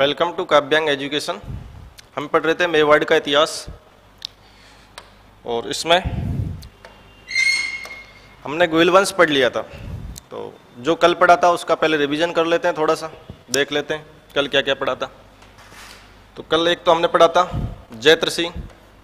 Welcome to काव्यांग education. हम पढ़ रहे थे मेवाड़ का इतिहास और इसमें हमने गोइल वंश पढ़ लिया था। तो जो कल पढ़ा था उसका पहले रिवीजन कर लेते हैं, थोड़ा सा देख लेते हैं कल क्या क्या पढ़ा था। तो कल एक तो हमने पढ़ा था जैत्र सिंह,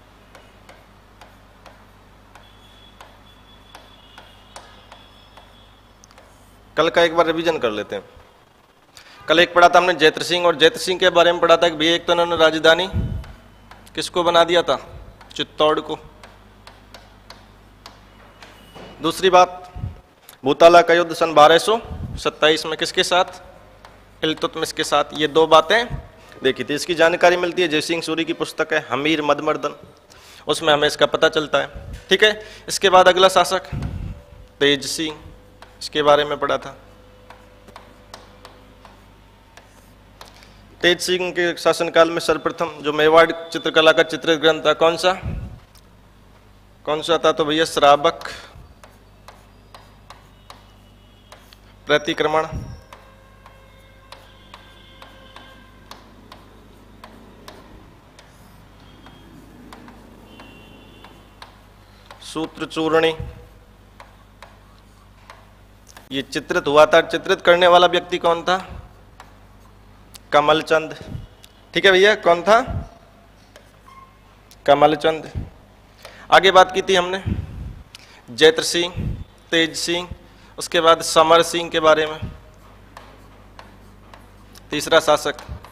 कल का एक बार रिवीजन कर लेते हैं। कल एक पढ़ा था हमने जैत्र सिंह, और जैत्र सिंह के बारे में पढ़ा था कि भैया एक तो उन्होंने राजधानी किसको बना दिया था, चित्तौड़ को। दूसरी बात, भूताला का युद्ध सन 1227 में किसके साथ, इल्तुतमिश के साथ। ये दो बातें देखी थी, इसकी जानकारी मिलती है जयसिंह सूरी की पुस्तक है हमीर मदमर्दन, उसमें हमें इसका पता चलता है। ठीक है, इसके बाद अगला शासक तेज सिंह, इसके बारे में पढ़ा था। तेज सिंह के शासनकाल में सर्वप्रथम जो मेवाड़ चित्रकला का चित्रित ग्रंथ था कौन सा था, तो भैया श्रावक प्रतिक्रमण। सूत्र चूर्णी, ये चित्रित हुआ था। चित्रित करने वाला व्यक्ति कौन था, कमलचंद। ठीक है भैया, कौन था, कमलचंद। आगे बात की थी हमने जैत्र सिंह, तेज सिंह, उसके बाद समर सिंह के बारे में, तीसरा शासक।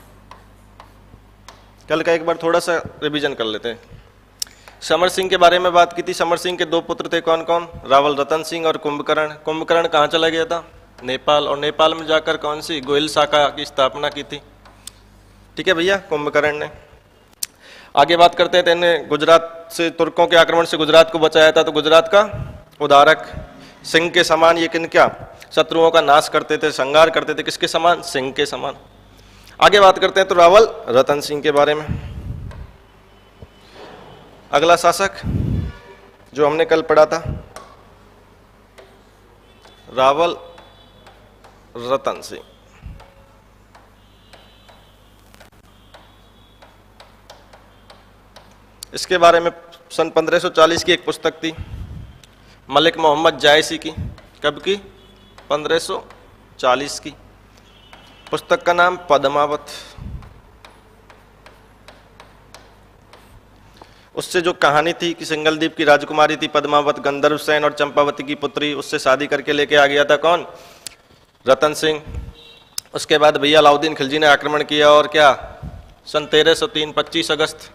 कल का एक बार थोड़ा सा रिवीजन कर लेते हैं। समर सिंह के बारे में बात की थी। समर सिंह के दो पुत्र थे, कौन कौन, रावल रतन सिंह और कुंभकर्ण। कुंभकर्ण कहाँ चला गया था, नेपाल, और नेपाल में जाकर कौन सी गोयल शाखा की स्थापना की थी। ठीक है भैया, कुंभकर्ण ने। आगे बात करते थे, इन्हें गुजरात से, तुर्कों के आक्रमण से गुजरात को बचाया था। तो गुजरात का उदारक, सिंह के समान ये किन क्या, शत्रुओं का नाश करते थे, संहार करते थे, किसके समान, सिंह के समान। आगे बात करते हैं तो रावल रतन सिंह के बारे में। अगला शासक जो हमने कल पढ़ा था रावल रतन सिंह। इसके बारे में सन 1540 की एक पुस्तक थी मलिक मोहम्मद जायसी की। कब की, 1540 की। पुस्तक का नाम पद्मावत। उससे जो कहानी थी कि सिंगलदीप की राजकुमारी थी पद्मावत, गंधर्व सेन और चंपावती की पुत्री, उससे शादी करके लेके आ गया था कौन, रतन सिंह। उसके बाद भैया अलाउद्दीन खिलजी ने आक्रमण किया, और क्या, सन 1303 25 अगस्त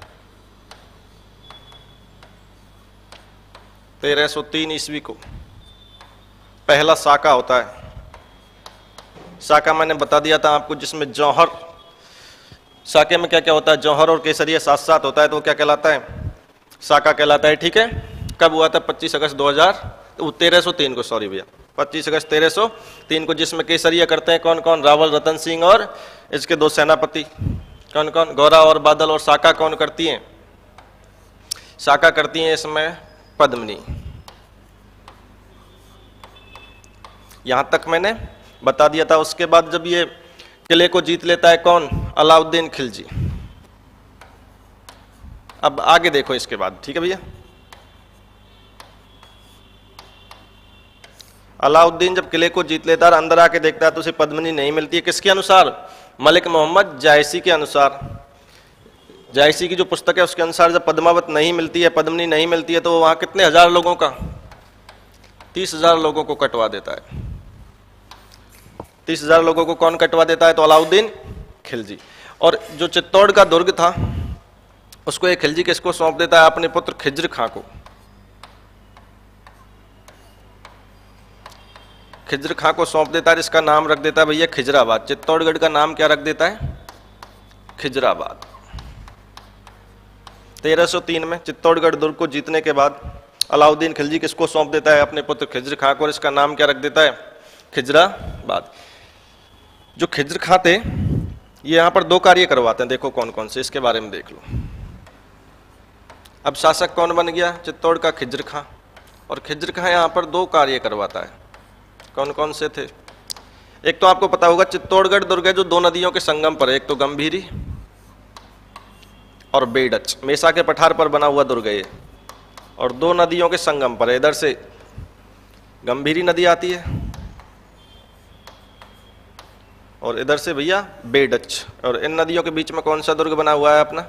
1303 ईस्वी को पहला साका होता है। साका मैंने बता दिया था आपको, जिसमें जौहर, साके में क्या क्या होता है, जौहर और केसरिया साथ साथ होता है, तो वो क्या कहलाता है, साका कहलाता है। ठीक है, कब हुआ था, 25 अगस्त 1303 को, सॉरी भैया, 25 अगस्त 1303 को, जिसमें केसरिया करते हैं कौन कौन, रावल रतन सिंह और इसके दो सेनापति कौन कौन, गौरा और बादल। और साका कौन करती हैं, साका करती हैं इसमें पद्मिनी। यहां तक मैंने बता दिया था। उसके बाद जब ये किले को जीत लेता है कौन, अलाउद्दीन खिलजी। अब आगे देखो इसके बाद। ठीक है भैया, अलाउद्दीन जब किले को जीत लेता है, अंदर आके देखता है तो उसे पद्मिनी नहीं मिलती है। किसके अनुसार, मलिक मोहम्मद जायसी के अनुसार। जायसी की जो पुस्तक है उसके अनुसार जब पद्मावत नहीं मिलती है, पद्मिनी नहीं मिलती है, तो वहां कितने हजार लोगों का, 30,000 लोगों को कटवा देता है। 30,000 लोगों को कौन कटवा देता है, तो अलाउद्दीन खिलजी। और जो चित्तौड़ का दुर्ग था उसको एक खिलजी किसको सौंप देता है, अपने पुत्र खिज्र खां को। खिज्र खां को सौंप देता है, इसका नाम रख देता है भैया खिजराबाद। चित्तौड़गढ़ का नाम क्या रख देता है, खिजराबाद। 1303 में चित्तौड़गढ़ दुर्ग को जीतने के बाद अलाउद्दीन खिलजी किसको सौंप देता है, अपने पुत्र खिज्र खां को, और इसका नाम क्या रख देता है, खिजराबाद। जो खिज्र खां थे ये यहाँ पर दो कार्य करवाते हैं, देखो कौन कौन से, इसके बारे में देख लो। अब शासक कौन बन गया, चित्तौड़ का खिज्र खां। और खिज्र खां यहाँ पर दो कार्य करवाता है, कौन कौन से थे, एक तो आपको पता होगा चित्तौड़गढ़ दुर्ग है जो दो नदियों के संगम पर है, एक तो गंभीरी और बेडच, मेसा के पठार पर बना हुआ दुर्ग है ये, और दो नदियों के संगम पर है। इधर से गंभीरी नदी आती है और इधर से भैया बेडच, और इन नदियों के बीच में कौन सा दुर्ग बना हुआ है अपना?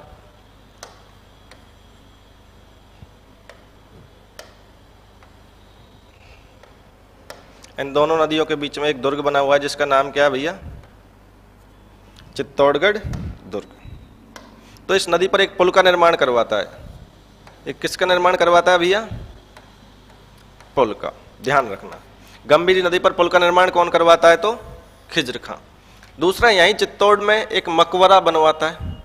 इन दोनों नदियों के बीच में एक दुर्ग बना हुआ है जिसका नाम क्या है भैया? चित्तौड़गढ़ दुर्ग। तो इस नदी पर एक पुल का निर्माण करवाता है। एक किसका निर्माण करवाता है भैया? पुल का, ध्यान रखना। गंभीरी नदी पर पुल का निर्माण कौन करवाता है? तो खिज्र खां। दूसरा, यहीं चित्तौड़ में एक मकबरा बनवाता है।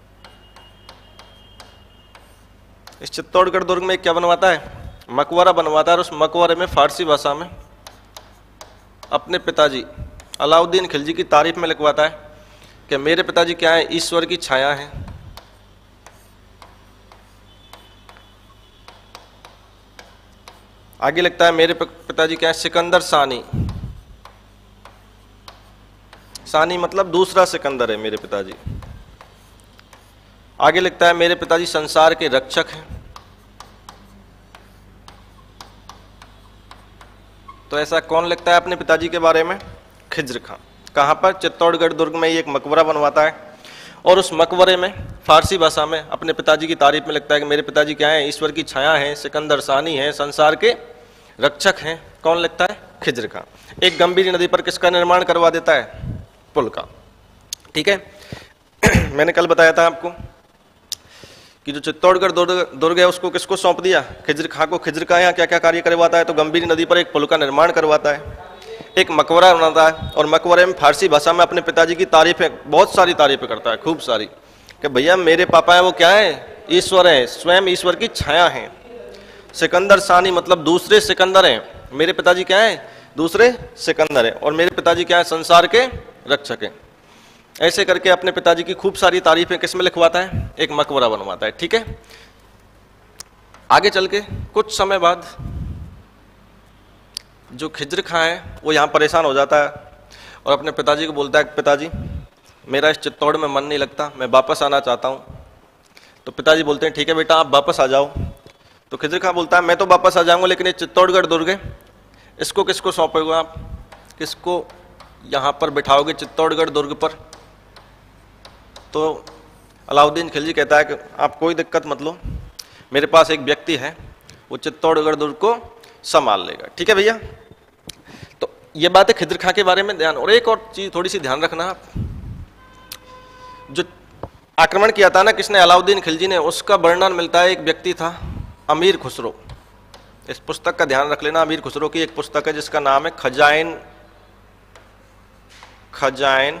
इस चित्तौड़गढ़ दुर्ग में क्या बनवाता है? मकबरा बनवाता है, और उस मकबरे में फारसी भाषा में अपने पिताजी अलाउद्दीन खिलजी की तारीफ में लिखवाता है कि मेरे पिताजी क्या है? ईश्वर की छाया है। आगे लिखता है मेरे पिताजी क्या है? सिकंदर सानी। सानी मतलब दूसरा सिकंदर है मेरे पिताजी। आगे लिखता है मेरे पिताजी संसार के रक्षक हैं। तो ऐसा कौन लिखता है अपने पिताजी के बारे में? खिज्र खां। कहाँ पर? चित्तौड़गढ़ दुर्ग में ये एक मकबरा बनवाता है, और उस मकबरे में फारसी भाषा में अपने पिताजी की तारीफ में लिखता है कि मेरे पिताजी क्या हैं? ईश्वर की छाया हैं, सिकंदर सानी हैं, संसार के रक्षक हैं। कौन लिखता है? खिज्र खां। एक गंभीरी नदी पर किसका निर्माण करवा देता है? पुल का। ठीक है। मैंने कल बताया था आपको कि जो चित्तौड़गढ़ दुर्ग है उसको किसको सौंप दिया? खिज्र खां को। खिज्र खां यहाँ क्या क्या कार्य करवाता है? तो गंभीरी नदी पर एक पुल का निर्माण करवाता है, एक मकबरा बनाता है, और मकबरे में फारसी भाषा में अपने पिताजी की तारीफें, बहुत सारी तारीफें करता है, खूब सारी, कि भैया मेरे पापा है वो क्या है? ईश्वर है, स्वयं ईश्वर की छाया है। सिकंदर सानी मतलब दूसरे सिकंदर हैं। मेरे पिताजी क्या है? दूसरे सिकंदर हैं, और मेरे पिताजी क्या है? संसार के रक्षक हैं। ऐसे करके अपने पिताजी की खूब सारी तारीफें किस में लिखवाता है? एक मकबरा बनवाता है। ठीक है। आगे चल के कुछ समय बाद जो खिज्र खां है वो यहाँ परेशान हो जाता है और अपने पिताजी को बोलता है पिताजी मेरा इस चित्तौड़ में मन नहीं लगता, मैं वापस आना चाहता हूँ। तो पिताजी बोलते हैं ठीक है बेटा आप वापस आ जाओ। तो खिज्र खां बोलता है मैं तो वापस आ जाऊँगा, लेकिन ये चित्तौड़गढ़ दुर्ग है इसको किसको सौंपोगे आप? किसको यहाँ पर बिठाओगे चित्तौड़गढ़ दुर्ग पर? तो अलाउद्दीन खिलजी कहता है कि आप कोई दिक्कत मत लो, मेरे पास एक व्यक्ति है वो चित्तौड़गढ़ दुर्ग को संभाल लेगा। ठीक है भैया। तो ये बात है खिज्र खां के बारे में ध्यान। और एक और चीज थोड़ी सी ध्यान रखना आप, जो आक्रमण किया था ना किसने? अलाउद्दीन खिलजी ने, उसका वर्णन मिलता है एक व्यक्ति था अमीर खुसरो। इस पुस्तक का ध्यान रख लेना, अमीर खुसरो की एक पुस्तक है जिसका नाम है खजाइन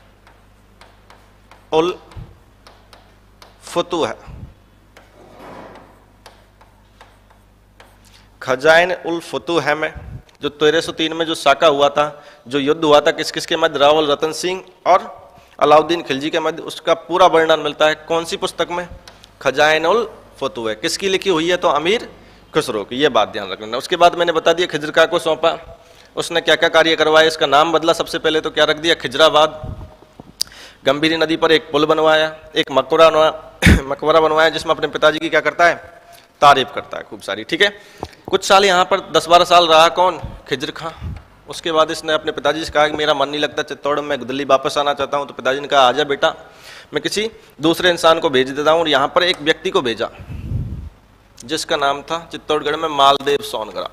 उल फुतूह। खजाइन उल फुतूह में जो 1303 में जो साका हुआ था, जो युद्ध हुआ था किस किस के मध्य? रावल रतन सिंह और अलाउद्दीन खिलजी के मध्य, उसका पूरा वर्णन मिलता है कौन सी पुस्तक में? खजाइन उल फुतूह। किसकी लिखी हुई है? तो अमीर खुसरो की। ये बात ध्यान रखना। उसके बाद मैंने बता दिया खिज्र खां को सौंपा, उसने क्या क्या कार्य करवाए, इसका नाम बदला। सबसे पहले तो क्या रख दिया? खिजराबाद। गंभीरी नदी पर एक पुल बनवाया, एक मकबरा बनवाया जिसमें अपने पिताजी की क्या करता है? तारीफ करता है खूब सारी। ठीक है। कुछ साल यहाँ पर 10-12 साल रहा कौन? खिज्र खां। उसके बाद इसने अपने पिताजी से कहा कि मेरा मन नहीं लगता चित्तौड़ में, दिल्ली वापस आना चाहता हूँ। तो पिताजी ने कहा आजा बेटा, मैं किसी दूसरे इंसान को भेज देता हूँ। और यहाँ पर एक व्यक्ति को भेजा जिसका नाम था चित्तौड़गढ़ में मालदेव सोनग्रा।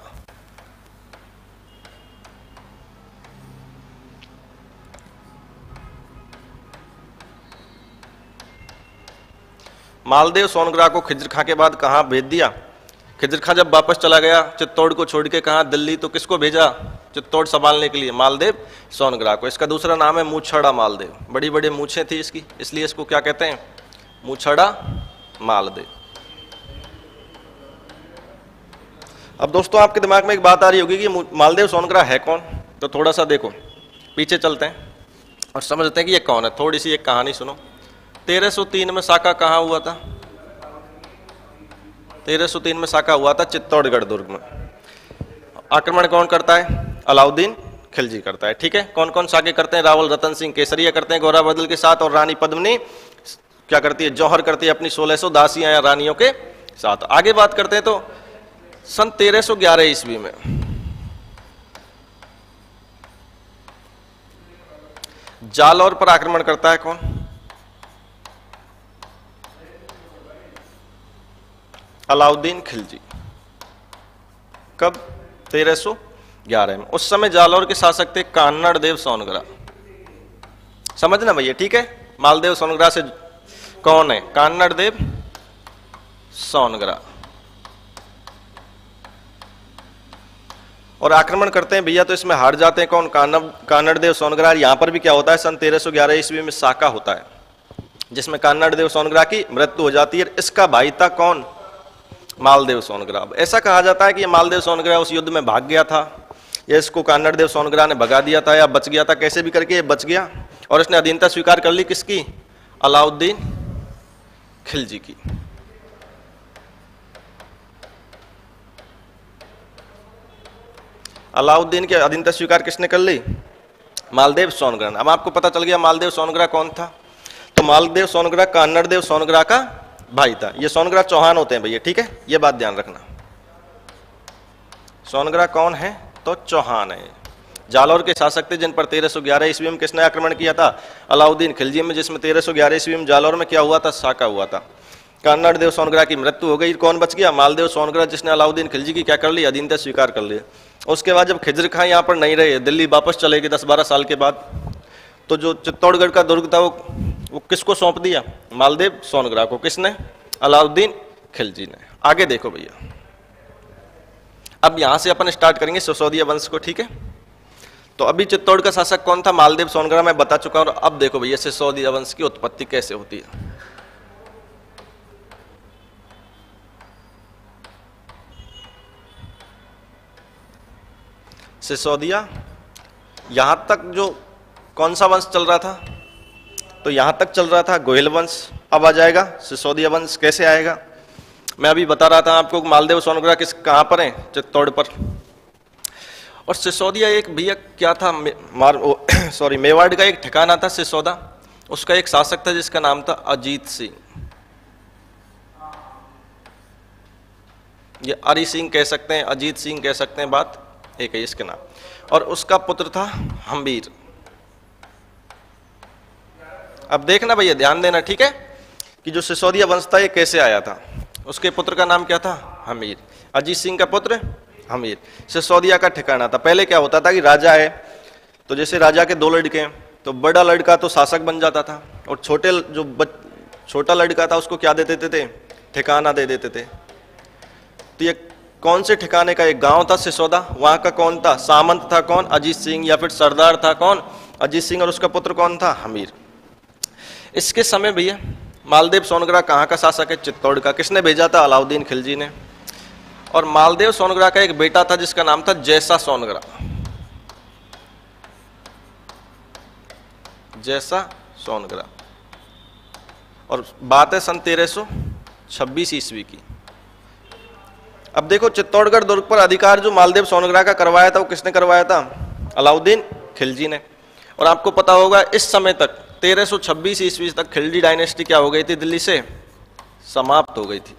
मालदेव सोनग्रा को खिज्र खां के बाद कहाँ भेज दिया? खिज्र खां जब वापस चला गया चित्तौड़ को छोड़ के, कहाँ? दिल्ली। तो किसको भेजा चित्तौड़ संभालने के लिए? मालदेव सोनग्रा को। इसका दूसरा नाम है मूछड़ा मालदेव। बड़ी बड़ी मूछें थी इसकी, इसलिए इसको क्या कहते हैं? मूछड़ा मालदेव। अब दोस्तों आपके दिमाग में एक बात आ रही होगी कि मालदेव सोनग्रा है कौन? तो थोड़ा सा देखो, पीछे चलते हैं और समझते हैं कि ये कौन है। थोड़ी सी एक कहानी सुनो। 1303 में साका कहाँ हुआ था? 1303 में साका हुआ था चित्तौड़गढ़ दुर्ग में। आक्रमण कौन करता है? अलाउद्दीन खिलजी करता है। ठीक है, कौन कौन साके करते हैं? रावल रतन सिंह केसरिया करते हैं गौरा बदल के साथ, और रानी पद्मिनी क्या करती है? जौहर करती है अपनी 1600 दासियां या रानियों के साथ। आगे बात करते हैं तो सन 1311 ईस्वी में जालौर पर आक्रमण करता है कौन? अलाउद्दीन खिलजी। कब? 1311 में। उस समय जालौर के शासक थे कान्नड़ देव सोनग्रा। समझना भैया, ठीक है। मालदेव सोनग्रा से कौन है? कान्नड़ देव सोनग्रा। और आक्रमण करते हैं भैया तो इसमें हार जाते हैं कौन? कान्नड़ देव सोनग्रा। यहां पर भी क्या होता है? सन 1311 ईस्वी में साका होता है जिसमें कान्नड़ देव सोनग्रा की मृत्यु हो जाती है। इसका भाई था कौन? मालदेव सोनग्रा। ऐसा कहा जाता है कि ये मालदेव सोनग्रा उस युद्ध में भाग गया था, या इसको कान्नड़ देव सोनग्रा ने भगा दिया था, या बच गया था। कैसे भी करके ये बच गया और इसने अधीनता स्वीकार कर ली। किसकी? अलाउद्दीन खिलजी की। अलाउद्दीन की अधीनता स्वीकार किसने कर ली? मालदेव सोनग्रा। अब आपको पता चल गया मालदेव सोनग्रा कौन था। तो मालदेव सोनग्रा कान्नड़ देव सोनग्रा का भाई था। ये सोनग्रा चौहान होते हैं भैया, ठीक है, ये बात ध्यान रखना। सोनग्रा कौन है? तो चौहान है। जालौर के शासक थे जिन पर 1311 ईस्वी में किसने आक्रमण किया था? अलाउद्दीन खिलजी में, जिसमें 1311 ईस्वी में जालौर में क्या हुआ था? साका हुआ था। कान्नड़ देव सोनग्रा की मृत्यु हो गई। कौन बच गया? मालदेव सोनग्रा, जिसने अलाउद्दीन खिलजी की क्या कर ली? अधीनता स्वीकार कर ली। उसके बाद जब खिज्र खां यहाँ पर नहीं रहे, दिल्ली वापस चले गए 10-12 साल के बाद, तो जो चित्तौड़गढ़ का दुर्ग था वो किसको सौंप दिया? मालदेव सोनग्रा को। किसने? अलाउद्दीन खिलजी ने। आगे देखो भैया, अब यहां से अपन स्टार्ट करेंगे सिसोदिया वंश को, ठीक है। तो अभी चित्तौड़ का शासक कौन था? मालदेव सोनग्रा, मैं बता चुका हूं। अब देखो भैया सिसोदिया वंश की उत्पत्ति कैसे होती है। सिसोदिया, यहां तक जो कौन सा वंश चल रहा था? तो यहां तक चल रहा था गोहिल वंश। अब आ जाएगा सिसोदिया वंश। कैसे आएगा? मैं अभी बता रहा था आपको मालदेव सोनग्रा किस कहां पर है? चित्तौड़ पर। और सिसोदिया एक भैया क्या था? मेवाड़ का एक ठिकाना था सिसोदा। उसका एक शासक था जिसका नाम था अजीत सिंह। ये अरि सिंह कह सकते हैं, अजीत सिंह कह सकते हैं, बात एक है इसके नाम। और उसका पुत्र था हम्बीर। अब देखना भैया, ध्यान देना, ठीक है, कि जो सिसोदिया वंश था ये कैसे आया था। उसके पुत्र का नाम क्या था? हमीर। अजीत सिंह का पुत्र हमीर। सिसोदिया का ठिकाना था। पहले क्या होता था कि राजा है तो जैसे राजा के 2 लड़के हैं तो बड़ा लड़का तो शासक बन जाता था, और छोटा लड़का था उसको क्या दे देते थे? ठिकाना दे देते थे। तो ये कौन से ठिकाने का एक गांव था सिसोदा, वहां का कौन था? सामंत था कौन? अजीत सिंह। या फिर सरदार था कौन? अजीत सिंह। और उसका पुत्र कौन था? हमीर। इसके समय भैया मालदेव सोनग्रा कहाँ का शासक है? चित्तौड़ का। किसने भेजा था? अलाउद्दीन खिलजी ने। और मालदेव सोनग्रा का एक बेटा था जिसका नाम था जैसा सोनग्रा। जैसा सोनग्रा। और बात है सन 1326 ईस्वी की। अब देखो चित्तौड़गढ़ दुर्ग पर अधिकार जो मालदेव सोनग्रा का करवाया था वो किसने करवाया था? अलाउद्दीन खिलजी ने। और आपको पता होगा इस समय तक 1326 ईस्वी तक खिलजी डायनेस्टी क्या हो गई थी? दिल्ली से समाप्त हो गई थी।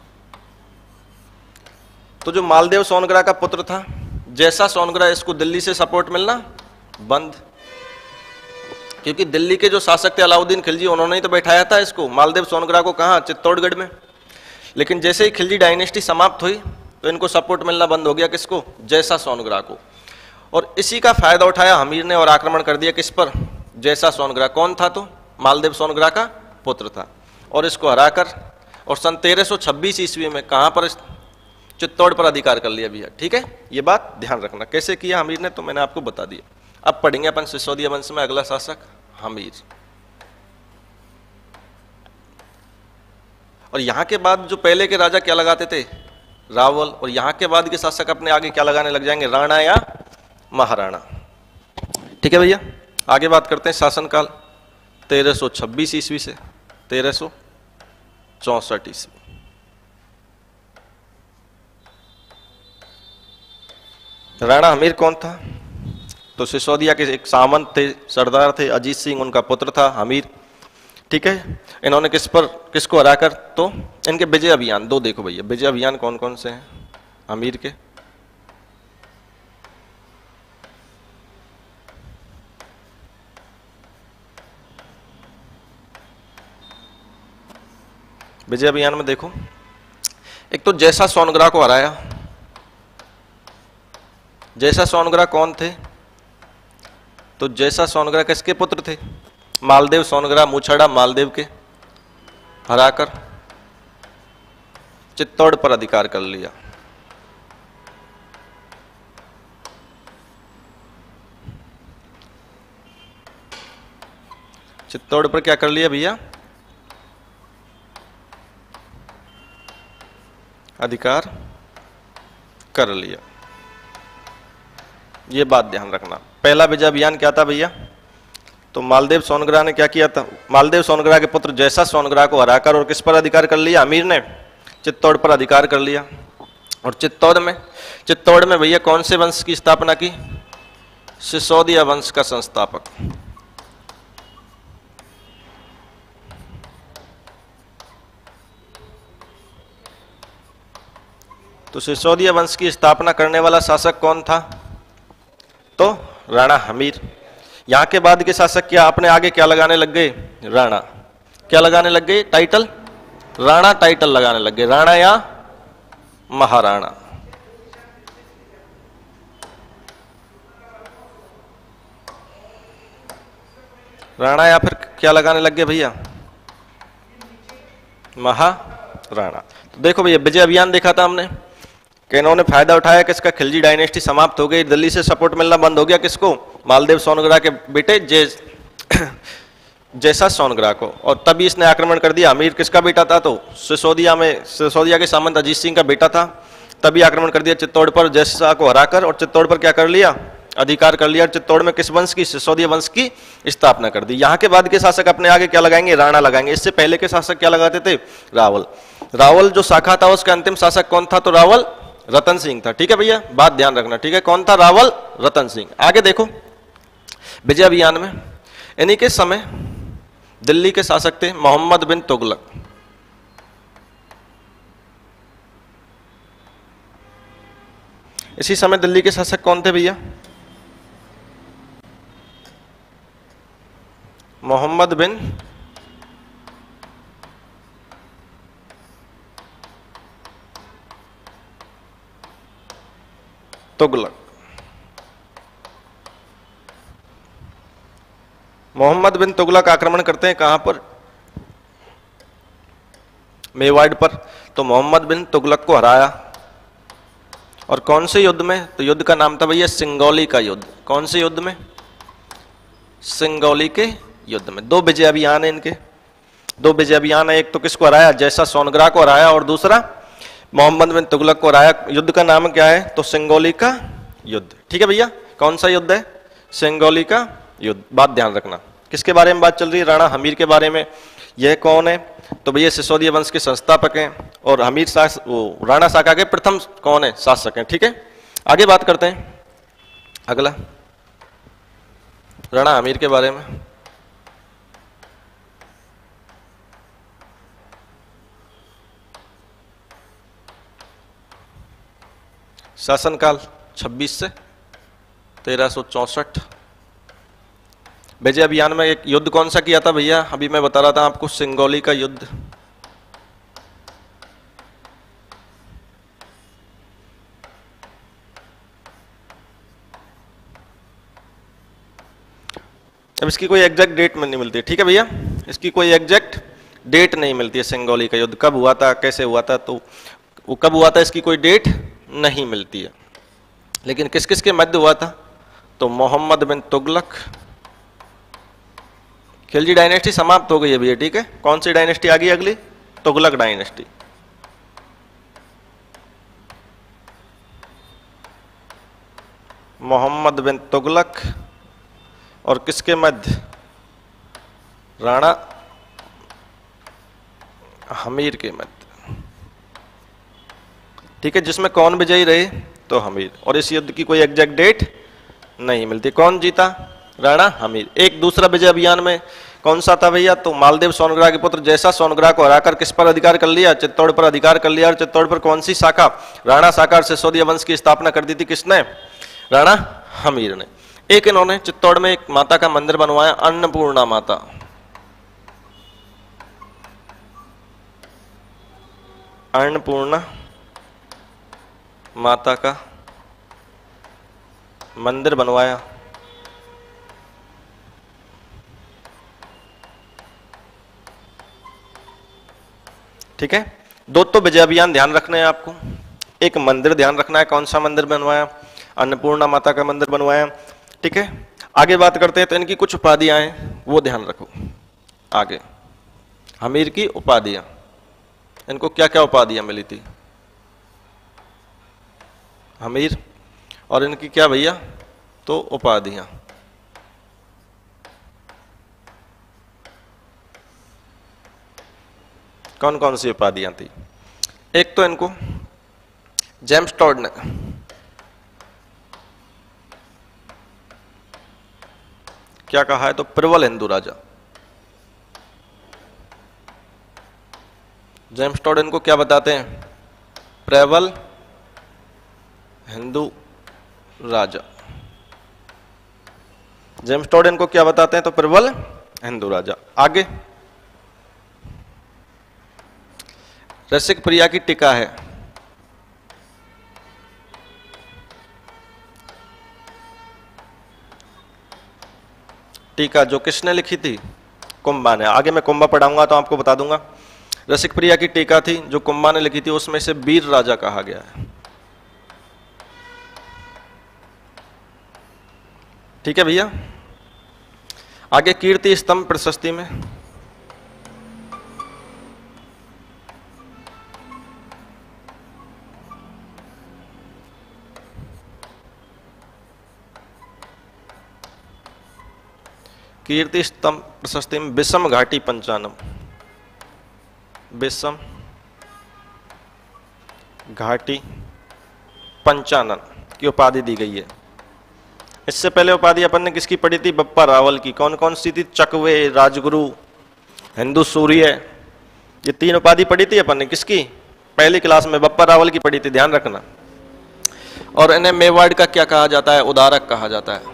तो जो मालदेव सोनग्रा का पुत्र था जैसा सोनग्रा, इसको दिल्ली से सपोर्ट मिलना बंद, क्योंकि दिल्ली के जो शासक थे अलाउद्दीन खिलजी, उन्होंने ही तो बैठाया था इसको मालदेव सोनग्रा को। कहाँ? चित्तौड़गढ़ में। लेकिन जैसे ही खिलजी डायनेस्टी समाप्त हुई तो इनको सपोर्ट मिलना बंद हो गया। किसको? जैसा सोनग्रा को। और इसी का फायदा उठाया हमीर ने और आक्रमण कर दिया। किस पर? जैसा सोनग्रा। कौन था? तो मालदेव सोनग्रा का पुत्र था। और इसको हराकर और सन 1326 ईस्वी में कहां पर? चित्तौड़ पर अधिकार कर लिया भैया, ठीक है। ये बात ध्यान रखना। कैसे किया हमीर ने तो मैंने आपको बता दिया। अब पढ़ेंगे अपन सिसोदिया वंश में अगला शासक हमीर। और यहां के बाद जो पहले के राजा क्या लगाते थे? रावल। और यहां के बाद के शासक अपने आगे क्या लगाने लग जाएंगे? राणा या महाराणा। ठीक है भैया, आगे बात करते हैं शासनकाल 1326 ईस्वी से 1364 ईस्वी। राणा हमीर कौन था? तो सिसोदिया के एक सामंत थे, सरदार थे, अजीत सिंह उनका पुत्र था, हमीर। ठीक है, इन्होंने किसको हराकर, तो इनके विजय अभियान दो देखो भैया, विजय अभियान कौन कौन से हैं हमीर के। विजय अभियान में देखो, एक तो जैसा सोनग्रा को हराया। जैसा सोनग्रा कौन थे, तो जैसा सोनग्रा किसके पुत्र थे, मालदेव सोनग्रा, मूछड़ा मालदेव के हराकर चित्तौड़ पर अधिकार कर लिया। चित्तौड़ पर क्या कर लिया भैया, अधिकार कर लिया। ये बात ध्यान रखना। पहला विजय अभियान क्या था भैया, तो मालदेव सोनग्रा ने क्या किया था, मालदेव सोनग्रा के पुत्र जैसा सोनग्रा को हराकर और किस पर अधिकार कर लिया, अमीर ने चित्तौड़ पर अधिकार कर लिया। और चित्तौड़ में भैया कौन से वंश की स्थापना की, सिसोदिया वंश का संस्थापक। तो सिसोदिया वंश की स्थापना करने वाला शासक कौन था, तो राणा हमीर। यहां के बाद के शासक क्या अपने आगे क्या लगाने लग गए, राणा। क्या लगाने लग गए, टाइटल, राणा टाइटल लगाने लग गए, राणा या महाराणा। राणा या फिर क्या लगाने लग गए भैया, महाराणा। तो देखो भैया विजय अभियान देखा था हमने कि इन्होंने फायदा उठाया, किसका, खिलजी डायनेस्टी समाप्त हो गई, दिल्ली से सपोर्ट मिलना बंद हो गया, किसको, मालदेव सोनग्रा के बेटे जैसा सोनग्रा को। और तभी इसने आक्रमण कर दिया। अमीर किसका बेटा था, तो सिसोदिया के सामंत अजीत सिंह का बेटा था। तभी आक्रमण कर दिया चित्तौड़ पर, जैसा को हराकर, और चित्तौड़ पर क्या कर लिया, अधिकार कर लिया। चित्तौड़ में किस वंश की, सिसोदिया वंश की स्थापना कर दी। यहाँ के बाद के शासक अपने आगे क्या लगाएंगे, राणा लगाएंगे। इससे पहले के शासक क्या लगाते थे, रावल। रावल जो शाखा था उसका अंतिम शासक कौन था, तो रावल रतन सिंह था। ठीक है भैया, बात ध्यान रखना। ठीक है, कौन था, रावल रतन सिंह। आगे देखो विजय अभियान में इन्हीं के समय दिल्ली के शासक थे मोहम्मद बिन तुगलक। इसी समय दिल्ली के शासक कौन थे भैया, मोहम्मद बिन तुगलक। मोहम्मद बिन तुगलक आक्रमण करते हैं कहां पर, मेवाड़ पर। तो मोहम्मद बिन तुगलक को हराया। और कौन से युद्ध में, तो युद्ध का नाम था भैया सिंगौली का युद्ध। कौन से युद्ध में, सिंगौली के युद्ध में। दो विजय अभियान है इनके, दो विजय अभियान है। एक तो किसको हराया, जैसा सोनग्रा को हराया, और दूसरा मोहम्मद बिन तुगलक को हराया। युद्ध का नाम क्या है, तो सिंगौली का युद्ध। ठीक है भैया, कौन सा युद्ध है, सिंगौली का युद्ध। बात ध्यान रखना, किसके बारे में बात चल रही है, राणा हमीर के बारे में। यह कौन है, तो भैया सिसोदिया वंश के संस्थापक हैं और हमीर राणा शाखा के प्रथम कौन है, शासक हैं। ठीक है, आगे बात करते हैं। अगला राणा हमीर के बारे में। शासनकाल 26 से 1364। विजय अभियान में एक युद्ध कौन सा किया था भैया, अभी मैं बता रहा था आपको, सिंगौली का युद्ध। अब इसकी कोई एग्जैक्ट डेट में नहीं मिलती है। ठीक है भैया, इसकी कोई एग्जैक्ट डेट नहीं मिलती है। सिंगौली का युद्ध कब हुआ था, कैसे हुआ था, तो वो कब हुआ था इसकी कोई डेट नहीं मिलती है। लेकिन किस किस के मध्य हुआ था, तो मोहम्मद बिन तुगलक। खिलजी डायनेस्टी समाप्त हो गई है भैया। ठीक है, कौन सी डायनेस्टी आ गई अगली, तुगलक डायनेस्टी। मोहम्मद बिन तुगलक और किसके मध्य, राणा हमीर के मध्य। ठीक है, जिसमें कौन विजयी रहे, तो हमीर। और इस युद्ध की कोई एग्जैक्ट डेट नहीं मिलती। कौन जीता? राणा हमीर। एक दूसरा विजय अभियान में कौन सा था भैया? तो मालदेव सोनग्रा के पुत्र जैसा सोनग्रा को हराकर किस पर अधिकार कर लिया? चित्तौड़ पर अधिकार कर लिया। और चित्तौड़ पर कौन सी शाखा? राणा शाखा और सिसोदिया वंश की स्थापना कर दी थी किसने? राणा हमीर ने। एक इन्होंने चित्तौड़ में एक माता का मंदिर बनवाया, अन्नपूर्णा माता। अन्नपूर्णा माता का मंदिर बनवाया। ठीक है, दो तो विजय अभियान ध्यान रखना है आपको, एक मंदिर ध्यान रखना है। कौन सा मंदिर बनवाया? अन्नपूर्णा माता का मंदिर बनवाया। ठीक है, आगे बात करते हैं। तो इनकी कुछ उपाधियां हैं वो ध्यान रखो। आगे हमीर की उपाधियां, इनको क्या क्या उपाधियां मिली थी हमीर, और इनकी क्या भैया? तो उपाधियां। कौन कौन सी उपाधियां थी? एक तो इनको जेम्स टॉड ने क्या कहा है? तो प्रबल हिंदू राजा। जेम्स टॉड इनको क्या बताते हैं? प्रबल हिंदू राजा। जेम्स टॉड इनको क्या बताते हैं? तो प्रबल हिंदू राजा। आगे रसिक प्रिया की टीका है। टीका जो किसने लिखी थी? कुंभा ने। आगे मैं कुंभा पढ़ाऊंगा तो आपको बता दूंगा। रसिक प्रिया की टीका थी जो कुंभा ने लिखी थी, उसमें से वीर राजा कहा गया है। ठीक है भैया। आगे कीर्ति स्तंभ प्रशस्ति में कीर्ति स्तंभ प्रशस्ति में विषम घाटी पंचानन, विषम घाटी पंचानन की उपाधि दी गई है। इससे पहले उपाधि अपन ने किसकी पढ़ी थी? बप्पा रावल की। कौन कौन सी थी? चकवे, राजगुरु, हिंदू सूर्य। ये तीन उपाधि पढ़ी थी अपन ने किसकी? पहली क्लास में बप्पा रावल की पढ़ी थी, ध्यान रखना। और इन्हें मेवाड़ का क्या कहा जाता है? उदारक कहा जाता है।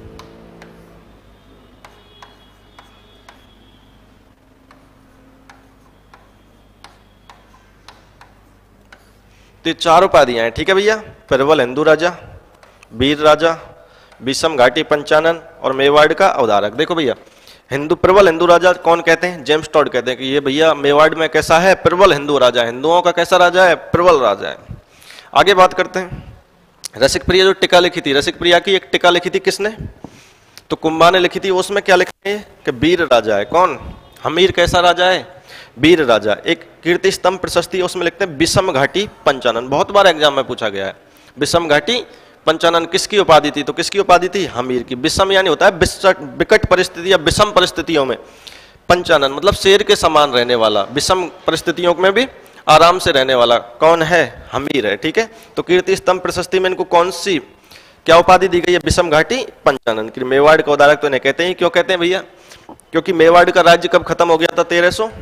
तो चार उपाधियां हैं। ठीक है भैया, प्रबल हिंदू राजा, वीर राजा, विषम घाटी पंचानन और मेवाड़ का अवधारक। देखो भैया, हिंदू प्रबल हिंदू राजा कौन कहते हैं? जेम्स टॉड कहते हैं कि ये भैया मेवाड़ में कैसा है? प्रबल हिंदू राजा। हिंदुओं का कैसा राजा है? प्रबल राजा है। आगे बात करते हैं। रसिक प्रिया जो टीका लिखी थी, रसिक प्रिया की एक टीका लिखी थी किसने? तो कुंभा ने लिखी थी। उसमें क्या लिखा है कि वीर राजा है। कौन? हमीर कैसा राजा है? वीर राजा। एक कीर्ति स्तंभ प्रशस्ति, उसमें लिखते हैं विषम घाटी पंचानन। बहुत बार एग्जाम में पूछा गया है। विषम घाटी पंचानन किसकी उपाधि थी? तो किसकी उपाधि थी? हमीर की। विषम यानी होता है विकट परिस्थिति या विषम परिस्थितियों में। पंचानन मतलब शेर के समान रहने वाला, विषम परिस्थितियों में भी आराम से रहने वाला कौन है? हमीर है। ठीक है, तो कीर्ति स्तंभ प्रशस्ति में इनको कौन सी क्या उपाधि दी गई है? विषम घाटी पंचानन की। मेवाड़ का उदारक तो इन्हें कहते हैं। क्यों कहते हैं भैया? क्योंकि मेवाड़ का राज्य कब खत्म हो गया था?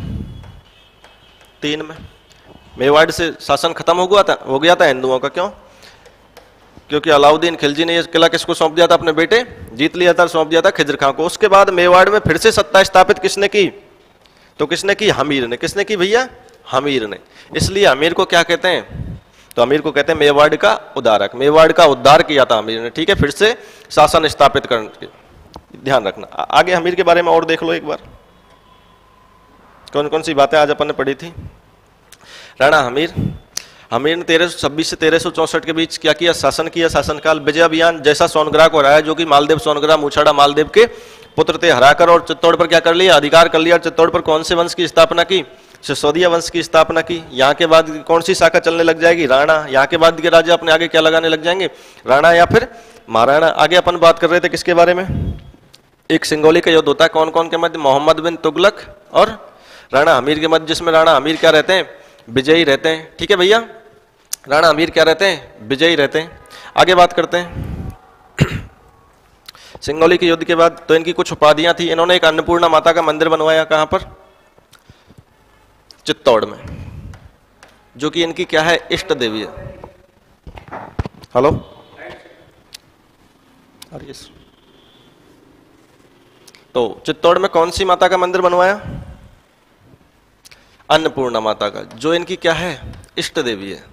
1303 में मेवाड़ से शासन खत्म हो गया था हिंदुओं का। क्यों? क्योंकि अलाउद्दीन खिलजी ने यह किला किसको सौंप दिया था? अपने बेटे, जीत लिया था, सौंप दिया था खिज्र खां को। उसके बाद मेवाड़ में फिर से सत्ता स्थापित किसने की? तो किसने की? हमीर ने। किसने की भैया? हमीर ने। इसलिए हमीर को क्या कहते हैं? तो हमीर को कहते हैं मेवाड़ का उदारक। मेवाड़ का उद्धार किया था हमीर ने। ठीक है, फिर से शासन स्थापित करने, ध्यान रखना। आगे हमीर के बारे में और देख लो एक बार, कौन कौन सी बातें आज अपन ने पढ़ी थी। राणा हमीर, हमीर ने 1326 से 1364 के बीच क्या किया? शासन किया। शासनकाल विजय अभियान जैसा सोनग्रा को हराया, जो कि मालदेव सोनग्रा मूछाड़ा मालदेव के पुत्र थे, हराकर और चित्तौड़ पर क्या कर लिया? अधिकार कर लिया। चित्तौड़ पर कौन से वंश की स्थापना की? सिसोदिया वंश की स्थापना की। यहाँ के बाद कौन सी शाखा चलने लग जाएगी? राणा। यहाँ के बाद के राजा अपने आगे क्या लगाने लग जाएंगे? राणा या फिर महाराणा। आगे अपन बात कर रहे थे किसके बारे में? एक सिंगोली का युद्ध होता है कौन कौन के मध्य? मोहम्मद बिन तुगलक और राणा हमीर के मध्य, जिसमें राणा हमीर क्या रहते हैं? विजयी रहते हैं। ठीक है भैया, राणा हमीर क्या रहते हैं? विजयी रहते हैं। आगे बात करते हैं। सिंगरौली के युद्ध के बाद तो इनकी कुछ उपाधियां थी। इन्होंने एक अन्नपूर्णा माता का मंदिर बनवाया, कहां पर? चित्तौड़ में, जो कि इनकी क्या है? इष्ट देवी है। हेलो, तो चित्तौड़ में कौन सी माता का मंदिर बनवाया? अन्नपूर्णा माता का, जो इनकी क्या है? इष्ट देवी है।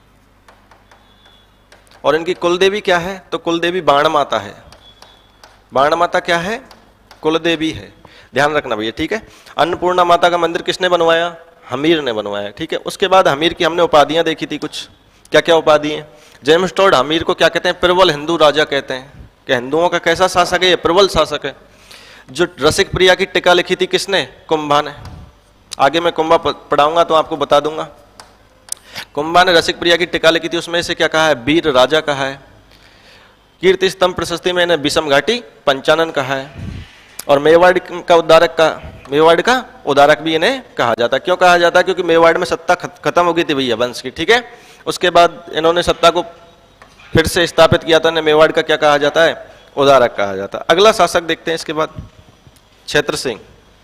और इनकी कुल देवी क्या है? तो कुल देवी बाण माता है। बाण माता क्या है? कुल देवी है। ध्यान रखना भैया, ठीक है। अन्नपूर्णा माता का मंदिर किसने बनवाया? हमीर ने बनवाया, ठीक है। उसके बाद हमीर की हमने उपाधियां देखी थी कुछ, क्या क्या उपाधि है? जेम्स टॉड हमीर को क्या कहते हैं? प्रबल हिंदू राजा कहते हैं, कि हिंदुओं का कैसा शासक है? ये प्रबल शासक है। जो रसिक प्रिया की टीका लिखी थी किसने? कुंभा ने। आगे मैं कुंभा पढ़ाऊंगा तो आपको बता दूंगा। कुंभा ने रसिक प्रिया की टीका लिखी थी, उसमें से क्या कहा है? वीर राजा कहा है। कीर्ति स्तंभ प्रशस्ति में इन्हें विषम घाटी पंचानन कहा है। और मेवाड़ का उदारक भी इन्हें कहा जाता है। क्यों कहा जाता है? क्योंकि मेवाड़ में सत्ता खत्म हो गई थी भैया वंश की, ठीक है। उसके बाद इन्होंने सत्ता को फिर से स्थापित किया था, इन्हें मेवाड़ का क्या कहा जाता है? उदारक कहा जाता है। अगला शासक देखते हैं इसके बाद, क्षेत्र सिंह,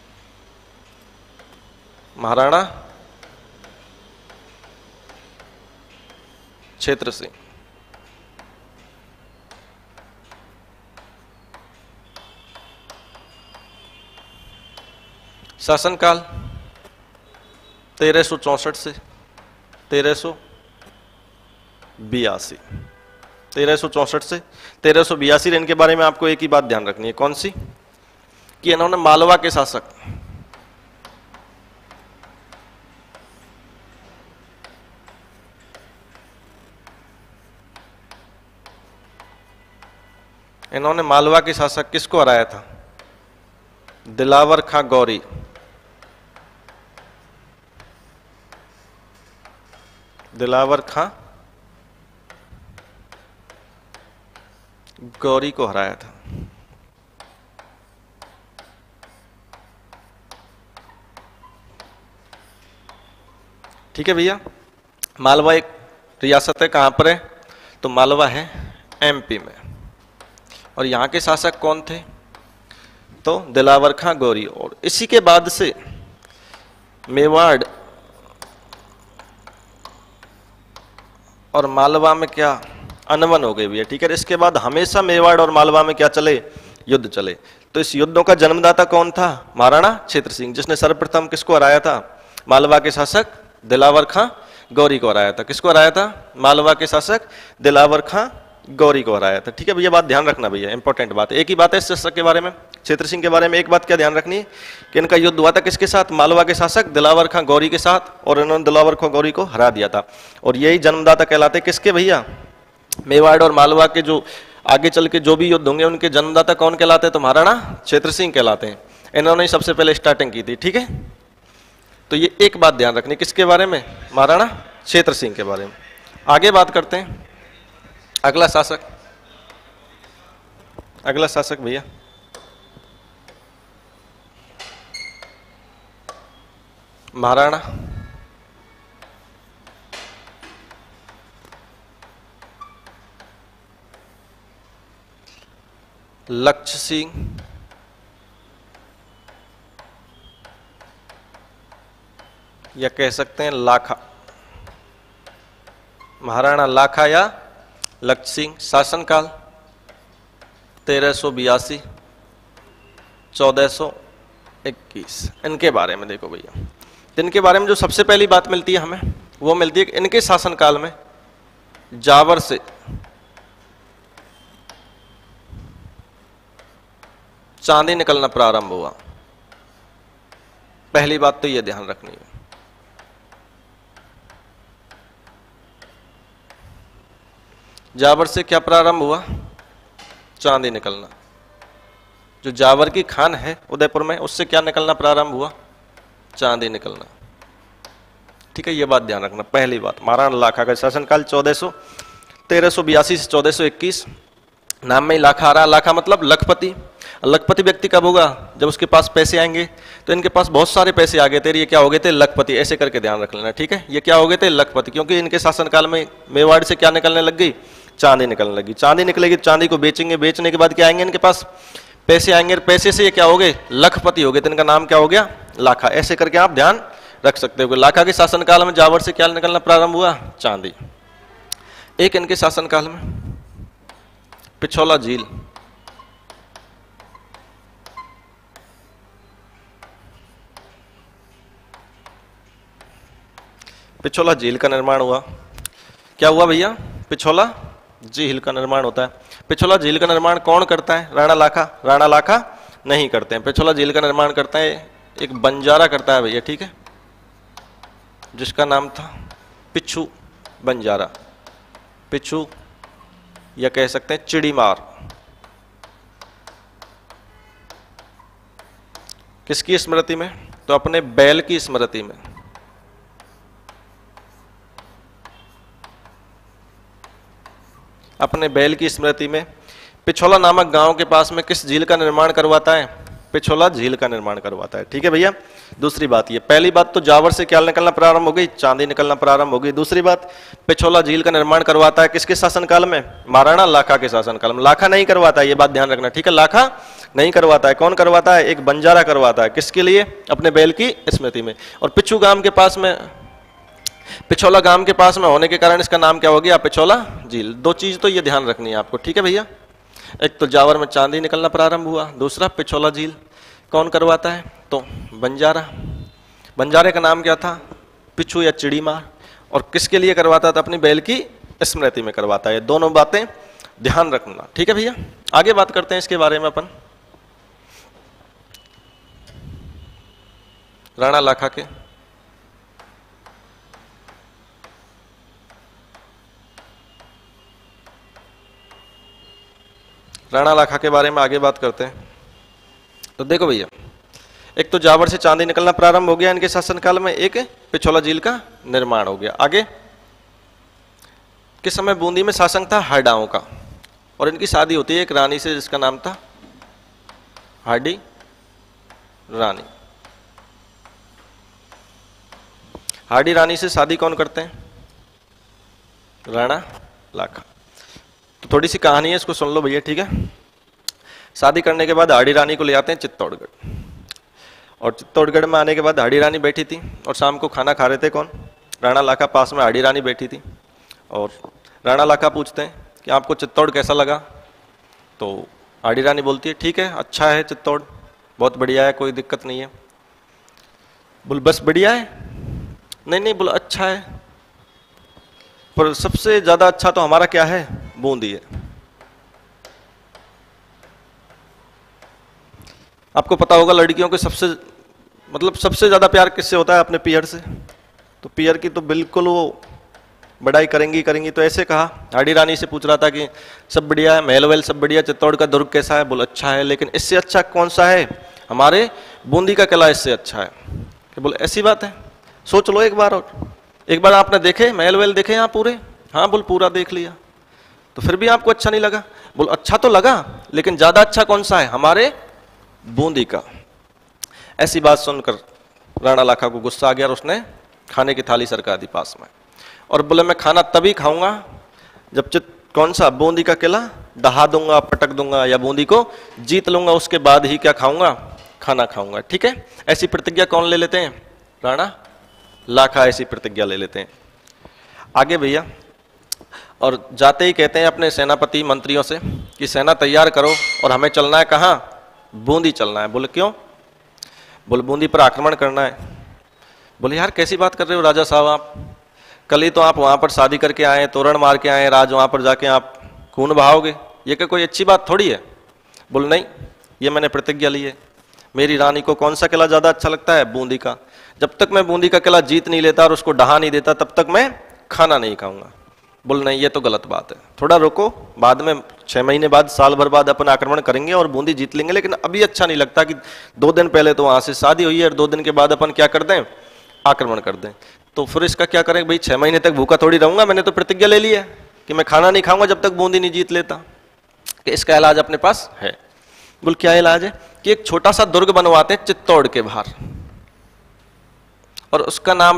महाराणा क्षेत्र सिंह। शासनकाल 1364 से 1382, 1364 से 1382। इनके बारे में आपको एक ही बात ध्यान रखनी है, कौन सी? कि इन्होंने मालवा के शासक किसको हराया था? दिलावर खां गौरी। दिलावर खां गौरी को हराया था। ठीक है भैया। मालवा एक रियासत है, कहां पर है? तो मालवा है एमपी में। और यहां के शासक कौन थे? तो दिलावर खां गौरी। और इसी के बाद से मेवाड़ और मालवा में क्या अनबन हो गई भैया, ठीक है। इसके बाद हमेशा मेवाड़ और मालवा में क्या चले? युद्ध चले। तो इस युद्धों का जन्मदाता कौन था? महाराणा क्षेत्र सिंह, जिसने सर्वप्रथम किसको हराया था? मालवा के शासक दिलावर खां गौरी को हराया था। किसको हराया था? मालवा के शासक दिलावर खां गौरी को हराया था। ठीक है भैया, बात ध्यान रखना भैया, इंपॉर्टेंट बात है। एक ही बात है इस शासक के बारे में, क्षेत्र सिंह के बारे में एक बात क्या ध्यान रखनी है कि इनका युद्ध हुआ था किसके साथ? मालवा के शासक दिलावर खां गौरी के साथ, और इन्होंने दिलावर खां गौरी को हरा दिया था। और यही जन्मदाता कहलाते किसके भैया? मेवाड़ और मालवा के जो आगे चल के जो भी युद्ध होंगे उनके जन्मदाता कौन कहलाते हैं? तो महाराणा क्षेत्र सिंह कहलाते हैं। इन्होंने सबसे पहले स्टार्टिंग की थी, ठीक है। तो ये एक बात ध्यान रखनी, किसके बारे में? महाराणा क्षेत्र सिंह के बारे में। आगे बात करते हैं अगला शासक भैया महाराणा लक्ष्य सिंह या कह सकते हैं लाखा। महाराणा लाखा या लक्ष्य सिंह। शासनकाल 1382 1421। इनके बारे में देखो भैया, इनके बारे में जो सबसे पहली बात मिलती है हमें वो मिलती है कि इनके शासनकाल में जावर से चांदी निकलना प्रारंभ हुआ। पहली बात तो यह ध्यान रखनी है। जावर से क्या प्रारंभ हुआ? चांदी निकलना। जो जावर की खान है उदयपुर में, उससे क्या निकलना प्रारंभ हुआ? चांदी निकलना। ठीक है, यह बात ध्यान रखना। पहली बात, महाराणा लाखा का शासनकाल 1382 से 1421। नाम में ही लाखा आ रहा। लाखा मतलब लखपति। लखपति व्यक्ति कब होगा? जब उसके पास पैसे आएंगे। तो इनके पास बहुत सारे पैसे आ गए थे, ये क्या हो गए थे? लखपति। ऐसे करके ध्यान रख लेना, ठीक है। ये क्या हो गए थे? लखपति। क्योंकि इनके शासनकाल में मेवाड़ से क्या निकलने लग गई? चांदी निकलने लगी। चांदी निकलेगी, चांदी को बेचेंगे, बेचने के बाद क्या आएंगे इनके पास, पैसे आएंगे, पैसे से ये क्या हो गए, लखपति हो गए, तो इनका नाम क्या हो गया, लाखा। ऐसे करके आप ध्यान रख सकते हो। लाखा के शासनकाल में जावर से क्या निकलना प्रारंभ हुआ, चांदी। एक इनके शासनकाल में पिछोला झील, पिछोला झील का निर्माण हुआ। क्या हुआ भैया, पिछोला झील का निर्माण होता है। पिछोला झील का निर्माण कौन करता है, राणा लाखा। राणा लाखा नहीं करते हैं। पिछोला झील का निर्माण करता है एक बंजारा करता है भैया, ठीक है, जिसका नाम था पिच्छू बंजारा, पिच्छू या कह सकते हैं चिड़ीमार। किसकी स्मृति में, तो अपने बैल की स्मृति में। अपने बैल की स्मृति में पिछोला नामक गांव के पास में किस झील का निर्माण करवाता है, पिछोला झील का निर्माण करवाता है। ठीक है भैया। दूसरी बात ये, पहली बात तो जावर से क्या निकलना प्रारंभ हो गई, चांदी निकलना प्रारंभ हो गई। दूसरी बात, पिछोला झील का निर्माण करवाता है किसके शासनकाल में, महाराणा लाखा के शासनकाल में। लाखा नहीं करवाता है, ये बात ध्यान रखना, ठीक है, लाखा नहीं करवाता है। कौन करवाता है, एक बंजारा करवाता है। किसके लिए, अपने बैल की स्मृति में। और पिछू गांव के पास में, पिछोला गांव के पास में होने के कारण इसका नाम क्या हो गया, पिछोला झील। दो चीज तो ये ध्यान रखनी है आपको, ठीक है भैया। एक तो जावर में चांदी निकलना प्रारंभ हुआ, दूसरा पिछोला झील कौन करवाता है, तो बंजारा। बंजारे का नाम क्या था, पिछू या चिड़ीमार। और किसके लिए करवाता था, अपनी बैल की स्मृति में करवाता है। दोनों बातें ध्यान रखना, ठीक है भैया। आगे बात करते हैं इसके बारे में अपन, राणा लाखा के। राणा लाखा के बारे में आगे बात करते हैं। तो देखो भैया, एक तो जावर से चांदी निकलना प्रारंभ हो गया इनके शासनकाल में, एक पिछोला झील का निर्माण हो गया। आगे किस समय बूंदी में शासन था, हाडाओं का। और इनकी शादी होती है एक रानी से जिसका नाम था हाडी रानी। हाडी रानी से शादी कौन करते हैं, राणा लाखा। तो थोड़ी सी कहानी है, इसको सुन लो भैया, ठीक है। शादी करने के बाद हाडी रानी को ले आते हैं चित्तौड़गढ़। और चित्तौड़गढ़ में आने के बाद हाडी रानी बैठी थी और शाम को खाना खा रहे थे कौन, राणा लाखा। पास में हाडी रानी बैठी थी और राणा लाखा पूछते हैं कि आपको चित्तौड़ कैसा लगा। तो हाडी रानी बोलती है ठीक है, अच्छा है चित्तौड़, बहुत बढ़िया है, कोई दिक्कत नहीं है। बोल बस बढ़िया है, नहीं नहीं, बोल अच्छा है, पर सबसे ज्यादा अच्छा तो हमारा क्या है, बूंदी है। आपको पता होगा लड़कियों के सबसे ज्यादा प्यार किससे होता है, अपने पियर से। तो पियर की तो बिल्कुल वो बड़ाई करेंगी। तो ऐसे कहा, हाडी रानी से पूछ रहा था कि सब बढ़िया है, महल वहल सब बढ़िया, चित्तौड़ का दुर्ग कैसा है, बोल अच्छा है, लेकिन इससे अच्छा कौन सा है, हमारे बूंदी का किला इससे अच्छा है। कि बोल ऐसी बात है, सोच लो एक बार। और एक बार आपने देखे महल वहल देखे यहाँ पूरे, हाँ बोल पूरा देख लिया, तो फिर भी आपको अच्छा नहीं लगा। बोल अच्छा तो लगा, लेकिन ज्यादा अच्छा कौन सा है, हमारे बूंदी का। ऐसी बात सुनकर राणा लाखा को गुस्सा आ गया और उसने खाने की थाली सरका दी पास में। और बोले मैं खाना तभी खाऊंगा जब कौन सा, बूंदी का किला दहा दूंगा, पटक दूंगा, या बूंदी को जीत लूंगा, उसके बाद ही क्या खाऊंगा, खाना खाऊंगा। ठीक है, ऐसी प्रतिज्ञा कौन ले लेते हैं, राणा लाखा ऐसी प्रतिज्ञा ले लेते हैं। आगे भैया, और जाते ही कहते हैं अपने सेनापति मंत्रियों से कि सेना तैयार करो और हमें चलना है कहाँ, बूंदी चलना है। बोले क्यों, बोले बूंदी पर आक्रमण करना है। बोले यार कैसी बात कर रहे हो राजा साहब, आप कल ही तो आप वहां पर शादी करके आए, तोरण मार के आए, राज वहां पर जाके आप खून बहाओगे, ये क्या कोई अच्छी बात थोड़ी है। बोले नहीं, ये मैंने प्रतिज्ञा ली है, मेरी रानी को कौन सा किला ज्यादा अच्छा लगता है, बूंदी का। जब तक मैं बूंदी का किला जीत नहीं लेता और उसको डहा नहीं देता तब तक मैं खाना नहीं खाऊंगा। बोल नहीं, ये तो गलत बात है, थोड़ा रुको, बाद में 6 महीने बाद, साल भर बाद अपन आक्रमण करेंगे और बूंदी जीत लेंगे, लेकिन अभी अच्छा नहीं लगता कि 2 दिन पहले तो वहां से शादी हुई है और 2 दिन के बाद अपन क्या कर दें, आक्रमण कर दें। तो फिर इसका क्या करें भाई, 6 महीने तक भूखा थोड़ी रहूंगा, मैंने तो प्रतिज्ञा ले ली है कि मैं खाना नहीं खाऊंगा जब तक बूंदी नहीं जीत लेता। कि इसका इलाज अपने पास है। बोल क्या इलाज है, कि एक छोटा सा दुर्ग बनवाते हैं चित्तौड़ के बाहर, और उसका नाम .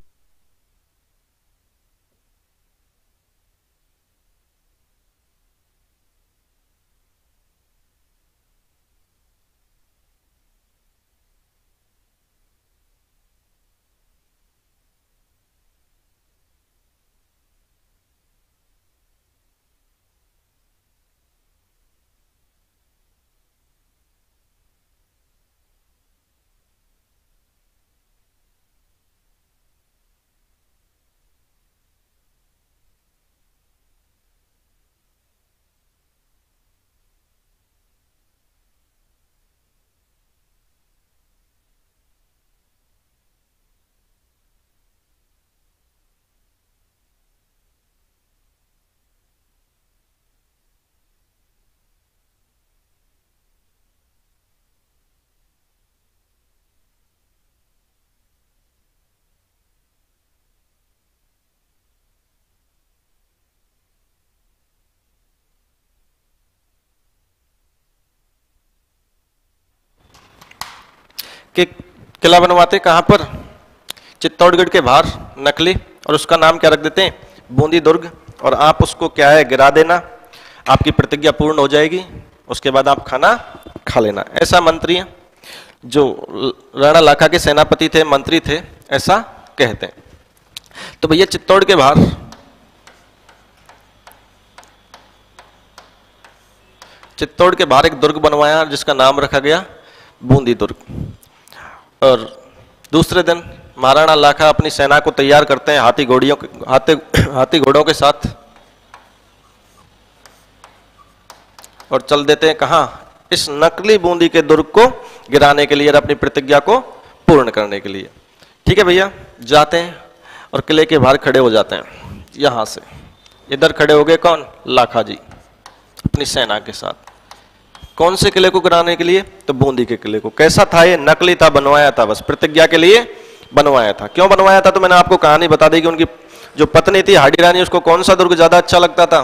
कि किला बनवाते कहाँ पर, चित्तौड़गढ़ के बाहर नकली, और उसका नाम क्या रख देते हैं, बूंदी दुर्ग। और आप उसको क्या है, गिरा देना, आपकी प्रतिज्ञा पूर्ण हो जाएगी, उसके बाद आप खाना खा लेना। ऐसा मंत्री है जो राणा लाखा के सेनापति थे, मंत्री थे, ऐसा कहते हैं। तो भैया चित्तौड़ के बाहर एक दुर्ग बनवाया जिसका नाम रखा गया बूंदी दुर्ग। और दूसरे दिन महाराणा लाखा अपनी सेना को तैयार करते हैं हाथी घोड़ों के साथ, और चल देते हैं कहां, इस नकली बूंदी के दुर्ग को गिराने के लिए और अपनी प्रतिज्ञा को पूर्ण करने के लिए। ठीक है भैया, जाते हैं और किले के बाहर खड़े हो जाते हैं। यहां से इधर खड़े हो गए कौन, लाखा जी अपनी सेना के साथ। कौन से किले को गिराने के लिए, तो बूंदी के किले को। कैसा था ये, नकली था, बनवाया था, बस प्रतिज्ञा के लिए बनवाया था। क्यों बनवाया था, तो मैंने आपको कहानी बता दी कि उनकी जो पत्नी थी हाडी रानी, उसको कौन सा दुर्ग ज्यादा अच्छा लगता था,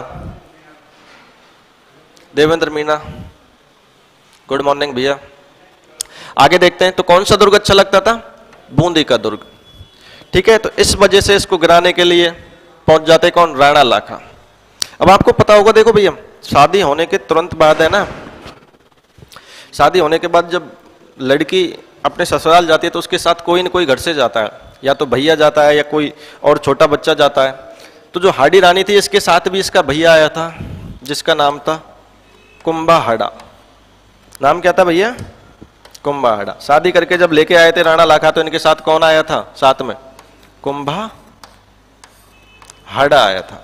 देवेंद्र मीना, गुड मॉर्निंग भैया। आगे देखते हैं, तो कौन सा दुर्ग अच्छा लगता था, बूंदी का दुर्ग। ठीक है, तो इस वजह से इसको गिराने के लिए पहुंच जाते कौन, राणा लाखा। अब आपको पता होगा, देखो भैया, शादी होने के तुरंत बाद है ना, शादी होने के बाद जब लड़की अपने ससुराल जाती है तो उसके साथ कोई न कोई घर से जाता है, या तो भैया जाता है या कोई और छोटा बच्चा जाता है। तो जो हाडी रानी थी, इसके साथ भी इसका भैया आया था जिसका नाम था कुंभाहाड़ा। नाम क्या था भैया, कुंभाहाड़ा। शादी करके जब लेके आए थे राणा लाखा, तो इनके साथ कौन आया था, साथ में कुंभाहाड़ा आया था।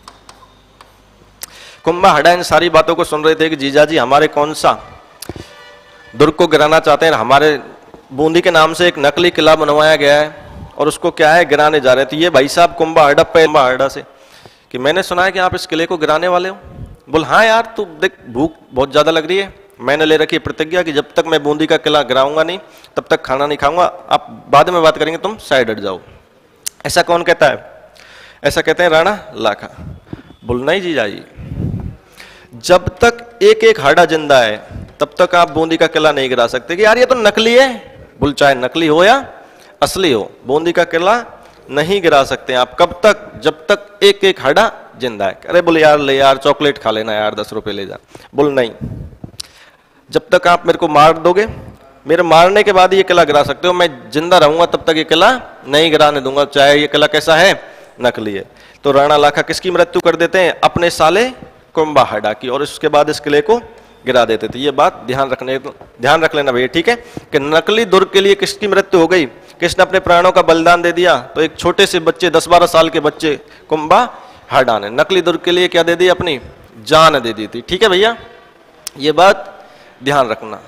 कुंभाहाड़ा इन सारी बातों को सुन रहे थे कि जीजाजी हमारे कौन सा दुर्ग को गिराना चाहते हैं, हमारे बूंदी के नाम से एक नकली किला बनवाया गया है और उसको क्या है, गिराने जा रहे थे। ये भाई साहब कुंभाहाड़ा से कि मैंने सुना है कि आप इस किले को गिराने वाले हो। बोल हाँ यार, तू देख भूख बहुत ज्यादा लग रही है, मैंने ले रखी प्रतिज्ञा कि जब तक मैं बूंदी का किला गिराऊंगा नहीं तब तक खाना नहीं खाऊंगा, आप बाद में बात करेंगे, तुम साइड हट जाओ। ऐसा कौन कहता है, ऐसा कहते हैं राणा लाखा। बोल नहीं जीजाजी, जब तक एक एक हाड़ा जिंदा है तब तक आप बूंदी का किला नहीं गिरा सकते। कि यार ये तो नकली है। बोल चाहे नकली हो या असली हो, बूंदी का किला नहीं गिरा सकते आप। कब तक, जब तक एक एक हाड़ा जिंदा है। अरे बोले यार ले यार, चॉकलेट खा लेना यार, 10 रुपए ले जा। बोल नहीं, जब तक आप मेरे को मार दोगे, मेरे मारने के बाद ये किला गिरा सकते हो, मैं जिंदा रहूंगा तब तक ये किला नहीं गिराने दूंगा, चाहे ये किला कैसा है, नकली है। तो राणा लाखा किसकी मृत्यु कर देते हैं, अपने साले कुंभाहाड़ा की, और उसके बाद इस किले को गिरा देते थे। ये बात ध्यान रख लेना भैया, ठीक है, कि नकली दुर्ग के लिए किसकी मृत्यु हो गई, किसने अपने प्राणों का बलिदान दे दिया, तो एक छोटे से बच्चे 10-12 साल के बच्चे कुंभाहाड़ा ने नकली दुर्ग के लिए क्या दे दी, अपनी जान दे दी थी। ठीक है भैया, ये बात ध्यान रखना।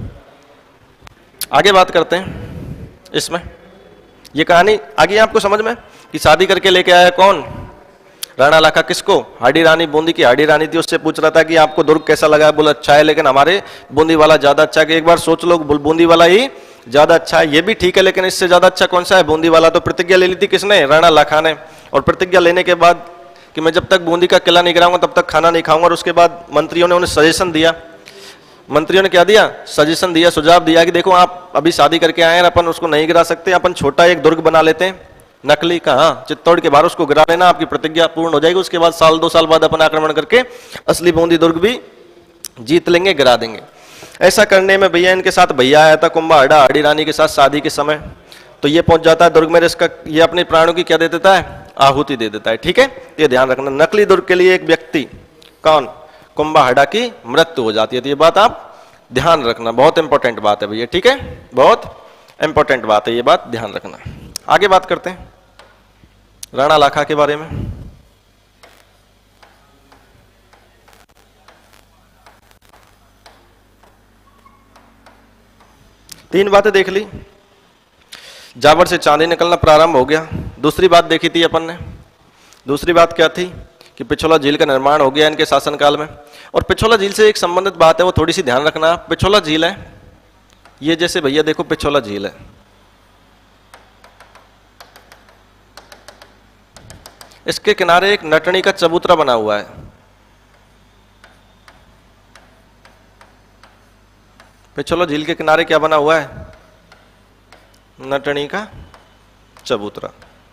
आगे बात करते हैं इसमें, ये कहानी आ गई आपको समझ में कि शादी करके लेके आया कौन, राणा लाखा। किसको, हाडी रानी, बूंदी की हाडी रानी थी। उससे पूछ रहा था कि आपको दुर्ग कैसा लगा, बोला अच्छा है, लेकिन हमारे बूंदी वाला ज्यादा अच्छा है। एक बार सोच लो, बूंदी वाला ही ज्यादा अच्छा है। ये भी ठीक है, लेकिन इससे ज्यादा अच्छा कौन सा है, बूंदी वाला। तो प्रतिज्ञा ले ली थी किसने, राणा लाखा ने। और प्रतिज्ञा लेने के बाद कि मैं जब तक बूंदी का किला नहीं गिराऊंगा तब तक खाना नहीं खाऊंगा। और उसके बाद मंत्रियों ने उन्हें सजेशन दिया। मंत्रियों ने क्या दिया, सजेशन दिया, सुझाव दिया कि देखो आप अभी शादी करके आए हैं, अपन उसको नहीं गिरा सकते, अपन छोटा एक दुर्ग बना लेते हैं नकली का, हाँ, चित्तौड़ के बाहर, उसको गिरा लेना, आपकी प्रतिज्ञा पूर्ण हो जाएगी। उसके बाद 1-2 साल बाद अपन आक्रमण करके असली बूंदी दुर्ग भी जीत लेंगे, गिरा देंगे। ऐसा करने में भैया इनके साथ भैया आया था कुंभाहाड़ा, हाडी रानी के साथ शादी के समय। तो ये पहुंच जाता है दुर्ग में, इसका ये अपने प्राणों की क्या दे देता है, आहुति दे देता है। ठीक है, ये ध्यान रखना। नकली दुर्ग के लिए एक व्यक्ति कौन, कुंभाहाड़ा की मृत्यु हो जाती है। तो ये बात आप ध्यान रखना, बहुत इंपॉर्टेंट बात है भैया। ठीक है, बहुत इंपॉर्टेंट बात है, ये बात ध्यान रखना। आगे बात करते हैं राणा लाखा के बारे में। तीन बातें देख ली, जाबर से चांदी निकलना प्रारंभ हो गया। दूसरी बात देखी थी अपन ने, दूसरी बात क्या थी कि पिछोला झील का निर्माण हो गया इनके शासनकाल में। और पिछोला झील से एक संबंधित बात है, वो थोड़ी सी ध्यान रखना। पिछोला झील है ये, जैसे भैया देखो पिछोला झील है, इसके किनारे एक नटनी का चबूतरा बना हुआ है। पिछोला झील के किनारे क्या बना हुआ है, नटनी का चबूतरा।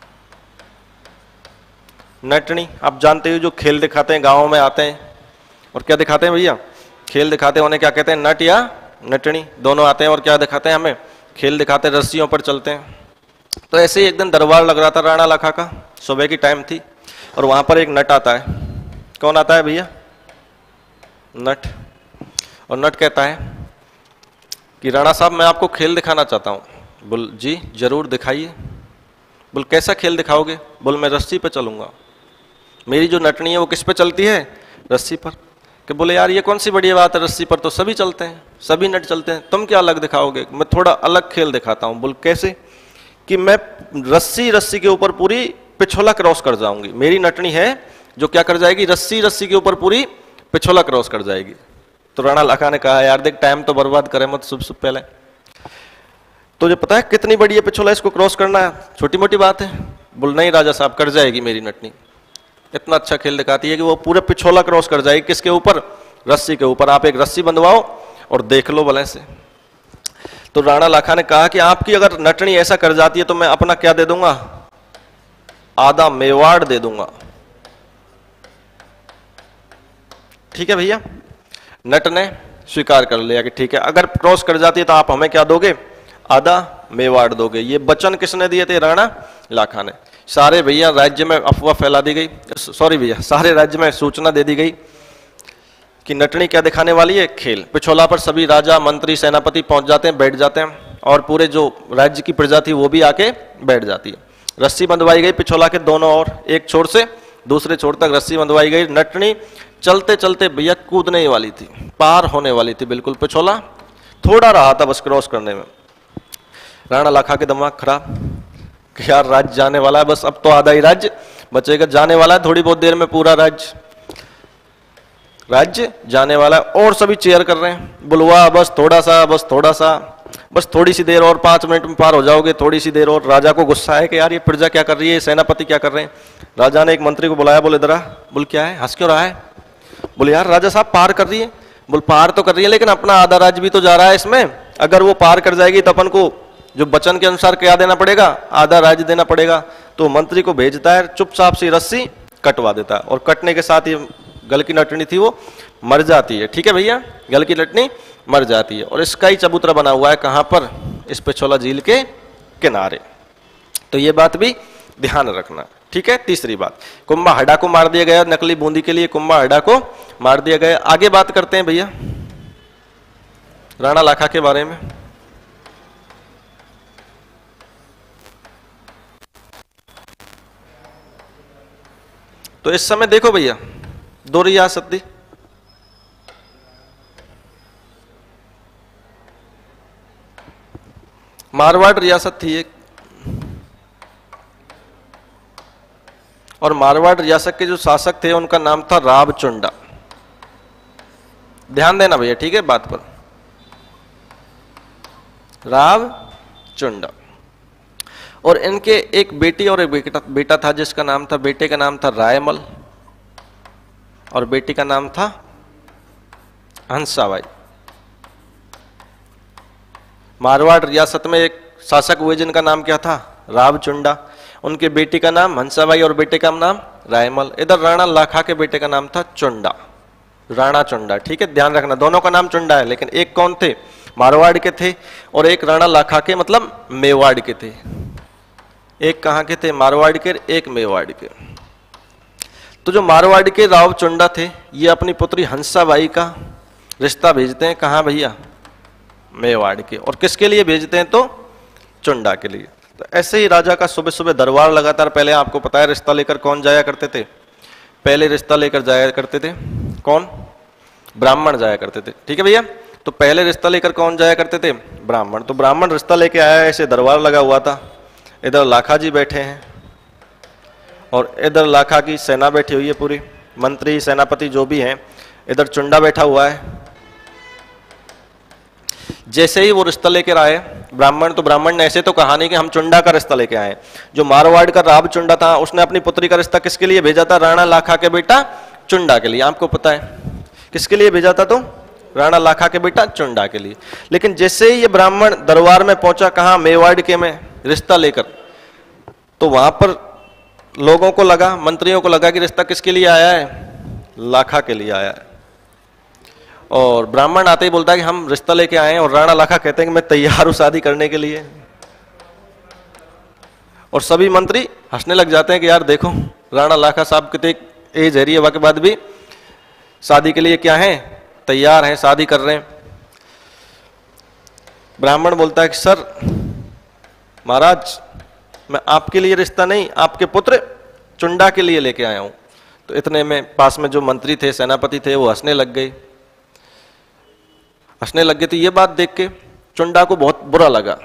नटनी आप जानते हो जो खेल दिखाते हैं, गाँव में आते हैं और क्या दिखाते हैं भैया, खेल दिखाते हैं। उन्हें क्या कहते हैं, नट या नटनी, दोनों आते हैं और क्या दिखाते हैं, हमें खेल दिखाते हैं, रस्सियों पर चलते हैं। तो ऐसे ही एक दिन दरबार लग रहा था राणा लाखा का, सुबह की टाइम थी और वहां पर एक नट आता है। कौन आता है भैया, नट। और नट कहता है कि राणा साहब मैं आपको खेल दिखाना चाहता हूं। बोल जी जरूर दिखाइए। बोल कैसा खेल दिखाओगे। बोल मैं रस्सी पे चलूंगा, मेरी जो नटनी है वो किस पे चलती है, रस्सी पर। कि बोले यार ये कौन सी बढ़िया बात है, रस्सी पर तो सभी चलते हैं, सभी नट चलते हैं, तुम क्या अलग दिखाओगे। मैं थोड़ा अलग खेल दिखाता हूं। बोल कैसे, कि मैं रस्सी के ऊपर पूरी पिछोला क्रॉस कर जाऊंगी। मेरी नटनी है जो क्या कर जाएगी, रस्सी के ऊपर पूरी पिछोला क्रॉस कर जाएगी। तो राणा लाखा ने कहा यार देख टाइम तो बर्बाद करे मत शुभ पहले, तुझे पता है कितनी बड़ी है पिछोला, इसको क्रॉस करना है छोटी मोटी बात है। बोल नहीं राजा साहब कर जाएगी मेरी नटनी, इतना अच्छा खेल दिखाती है कि वो पूरे पिछोला क्रॉस कर जाएगी। किसके ऊपर, रस्सी के ऊपर। आप एक रस्सी बंधवाओ और देख लो भले से। तो राणा लाखा ने कहा कि आपकी अगर नटनी ऐसा कर जाती है तो मैं अपना क्या दे दूंगा, आधा मेवाड़ दे दूंगा। ठीक है भैया। नट ने स्वीकार कर लिया कि ठीक है, अगर क्रॉस कर जाती है तो आप हमें क्या दोगे, आधा मेवाड़ दोगे। ये वचन किसने दिए थे, राणा लाखा ने। सारे भैया राज्य में अफवाह फैला दी गई, सॉरी भैया सारे राज्य में सूचना दे दी गई कि नटनी क्या दिखाने वाली है, खेल। पिछोला पर सभी राजा मंत्री सेनापति पहुंच जाते हैं, बैठ जाते हैं और पूरे जो राज्य की प्रजा थी वो भी आके बैठ जाती है। रस्सी बंधवाई गई पिछोला के दोनों ओर, एक छोर से दूसरे छोर तक रस्सी बंधवाई गई। नटनी चलते चलते भैया कूदने ही वाली थी, पार होने वाली थी बिल्कुल, पिछोला थोड़ा रहा था बस क्रॉस करने में। राणा लाखा के दिमाग खराब कि यार राज्य जाने वाला है, बस अब तो आधा ही राज्य बचेगा, जाने वाला है थोड़ी बहुत देर में पूरा राज्य जाने वाला है। और सभी चेयर कर रहे हैं, बुलवा बस थोड़ा सा, बस थोड़ा सा, बस थोड़ी सी देर और, 5 मिनट में पार हो जाओगे, थोड़ी सी देर और। राजा को गुस्सा है कि यार ये प्रजा क्या कर रही है, सेनापति क्या कर रहे हैं। राजा ने एक मंत्री को बुलाया, बोले इधर। बोल क्या है, हंस क्यों रहा है। बोले यार राजा साहब पार कर रही है। बोल पार तो कर रही है लेकिन अपना आधा राज्य भी तो जा रहा है इसमें, अगर वो पार कर जाएगी तो अपन को जो वचन के अनुसार क्या देना पड़ेगा, आधा राज्य देना पड़ेगा। तो मंत्री को भेजता है, चुपचाप से रस्सी कटवा देता है और कटने के साथ ही गल की नटनी थी वो मर जाती है। ठीक है भैया, गल की नटनी मर जाती है। और इसका ही चबूतरा बना हुआ है कहां पर, इस पिछोला झील के किनारे। तो ये बात भी ध्यान रखना। ठीक है। तीसरी बात, कुंभा को मार दिया गया, नकली बूंदी के लिए कुंभा को मार दिया गया। आगे बात करते हैं भैया राणा लाखा के बारे में। तो इस समय देखो भैया 2 रियासत थी, मारवाड़ रियासत थी एक, और मारवाड़ रियासत के जो शासक थे उनका नाम था रावचुंडा। ध्यान देना भैया, ठीक है बात पर, रावचुंडा। और इनके एक बेटी और एक बेटा था जिसका नाम था, बेटे का नाम था रायमल और बेटी का नाम था हंसाबाई। मारवाड़ रियासत में एक शासक हुए जिनका नाम क्या था, रावचुंडा। उनके बेटी का नाम हंसाबाई और बेटे का नाम रायमल। इधर राणा लाखा के बेटे का नाम था चुंडा, राणा चुंडा। ठीक है, ध्यान रखना दोनों का नाम चुंडा है, लेकिन एक कौन थे, मारवाड़ के थे, और एक राणा लाखा के मतलब मेवाड़ के थे। एक कहां के थे, मारवाड़ के, एक मेवाड़ के। तो जो मारवाड़ के रावचुंडा थे ये अपनी पुत्री हंसाबाई का रिश्ता भेजते हैं कहां भैया, मेवाड़ के। और किसके लिए भेजते हैं, तो चुंडा के लिए। तो ऐसे ही राजा का सुबह सुबह दरबार लगातार, पहले आपको पता है रिश्ता लेकर कौन जाया करते थे, पहले रिश्ता लेकर जाया करते थे कौन, ब्राह्मण जाया करते थे। ठीक है भैया, तो पहले रिश्ता लेकर कौन जाया करते थे, ब्राह्मण। तो ब्राह्मण रिश्ता लेके आया, ऐसे दरबार लगा हुआ था, इधर लाखा जी बैठे हैं और इधर लाखा की सेना बैठी हुई है पूरी, मंत्री सेनापति जो भी हैं, इधर चुंडा बैठा हुआ है। जैसे ही वो रिश्ता लेकर आए ब्राह्मण, तो ब्राह्मण ने ऐसे तो कहा नहीं कि हम चुंडा का रिश्ता लेके आए। जो मारवाड़ का रावचुंडा था उसने अपनी पुत्री का रिश्ता किसके लिए भेजा था, राणा लाखा के बेटा चुंडा के लिए। आपको पता है किसके लिए भेजा था, तो राणा लाखा के बेटा चुंडा के लिए। लेकिन जैसे ही ये ब्राह्मण दरबार में पहुंचा, कहा मेवाड़ के में रिश्ता लेकर, तो वहां पर लोगों को लगा, मंत्रियों को लगा कि रिश्ता किसके लिए आया है, लाखा के लिए आया है। और ब्राह्मण आते ही बोलता है कि हम रिश्ता लेके आए हैं, और राणा लाखा कहते हैं कि मैं तैयार हूं शादी करने के लिए। और सभी मंत्री हंसने लग जाते हैं कि यार देखो राणा लाखा साहब कितने एज है के बाद भी शादी के लिए क्या है, तैयार हैं, शादी कर रहे हैं। ब्राह्मण बोलता है कि सर महाराज, मैं आपके लिए रिश्ता नहीं, आपके पुत्र चुंडा के लिए लेके आया हूं। तो इतने में पास में जो मंत्री थे, सेनापति थे, वो हंसने लग गए। हंसने लग गए तो ये बात देख के चुंडा को बहुत बुरा लगा,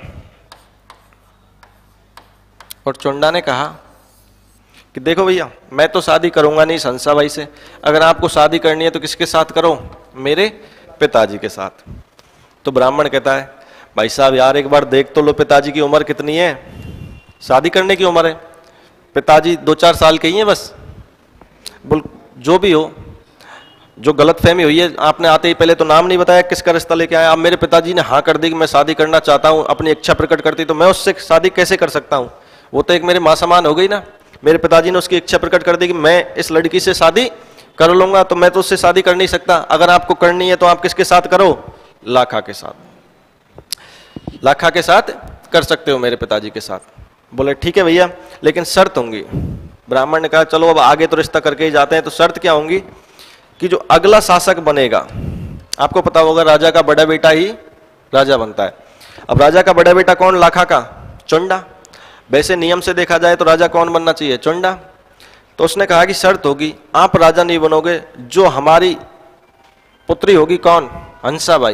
और चुंडा ने कहा कि देखो भैया, मैं तो शादी करूंगा नहीं हंसा बाई से, अगर आपको शादी करनी है तो किसके साथ करो, मेरे पिताजी के साथ। तो ब्राह्मण कहता है भाई साहब यार एक बार देख तो लो पिताजी की उम्र कितनी है, शादी करने की उम्र है, पिताजी 2-4 साल के ही हैं बस। बोल जो भी हो, जो गलतफहमी हुई है, आपने आते ही पहले तो नाम नहीं बताया किसका रिश्ता लेके आया। अब मेरे पिताजी ने हाँ कर दी कि मैं शादी करना चाहता हूँ, अपनी इच्छा प्रकट करती, तो मैं उससे शादी कैसे कर सकता हूँ, वो तो एक मेरे मां समान हो गई ना। मेरे पिताजी ने उसकी इच्छा प्रकट कर दी कि मैं इस लड़की से शादी कर लूंगा, तो मैं तो उससे शादी कर नहीं सकता। अगर आपको करनी है तो आप किसके साथ करो, लाखा के साथ, लाखा के साथ कर सकते हो मेरे पिताजी के साथ। बोले ठीक है भैया, लेकिन शर्त होंगी। ब्राह्मण ने कहा चलो अब आगे तो रिश्ता करके ही जाते हैं, तो शर्त क्या होंगी कि जो अगला शासक बनेगा, आपको पता होगा राजा का बड़ा बेटा ही राजा बनता है। अब राजा का बड़ा बेटा कौन, लाखा का चुंडा। वैसे नियम से देखा जाए तो राजा कौन बनना चाहिए, चुंडा। तो उसने कहा कि शर्त होगी, आप राजा नहीं बनोगे, जो हमारी पुत्री होगी कौन, हंसाबाई,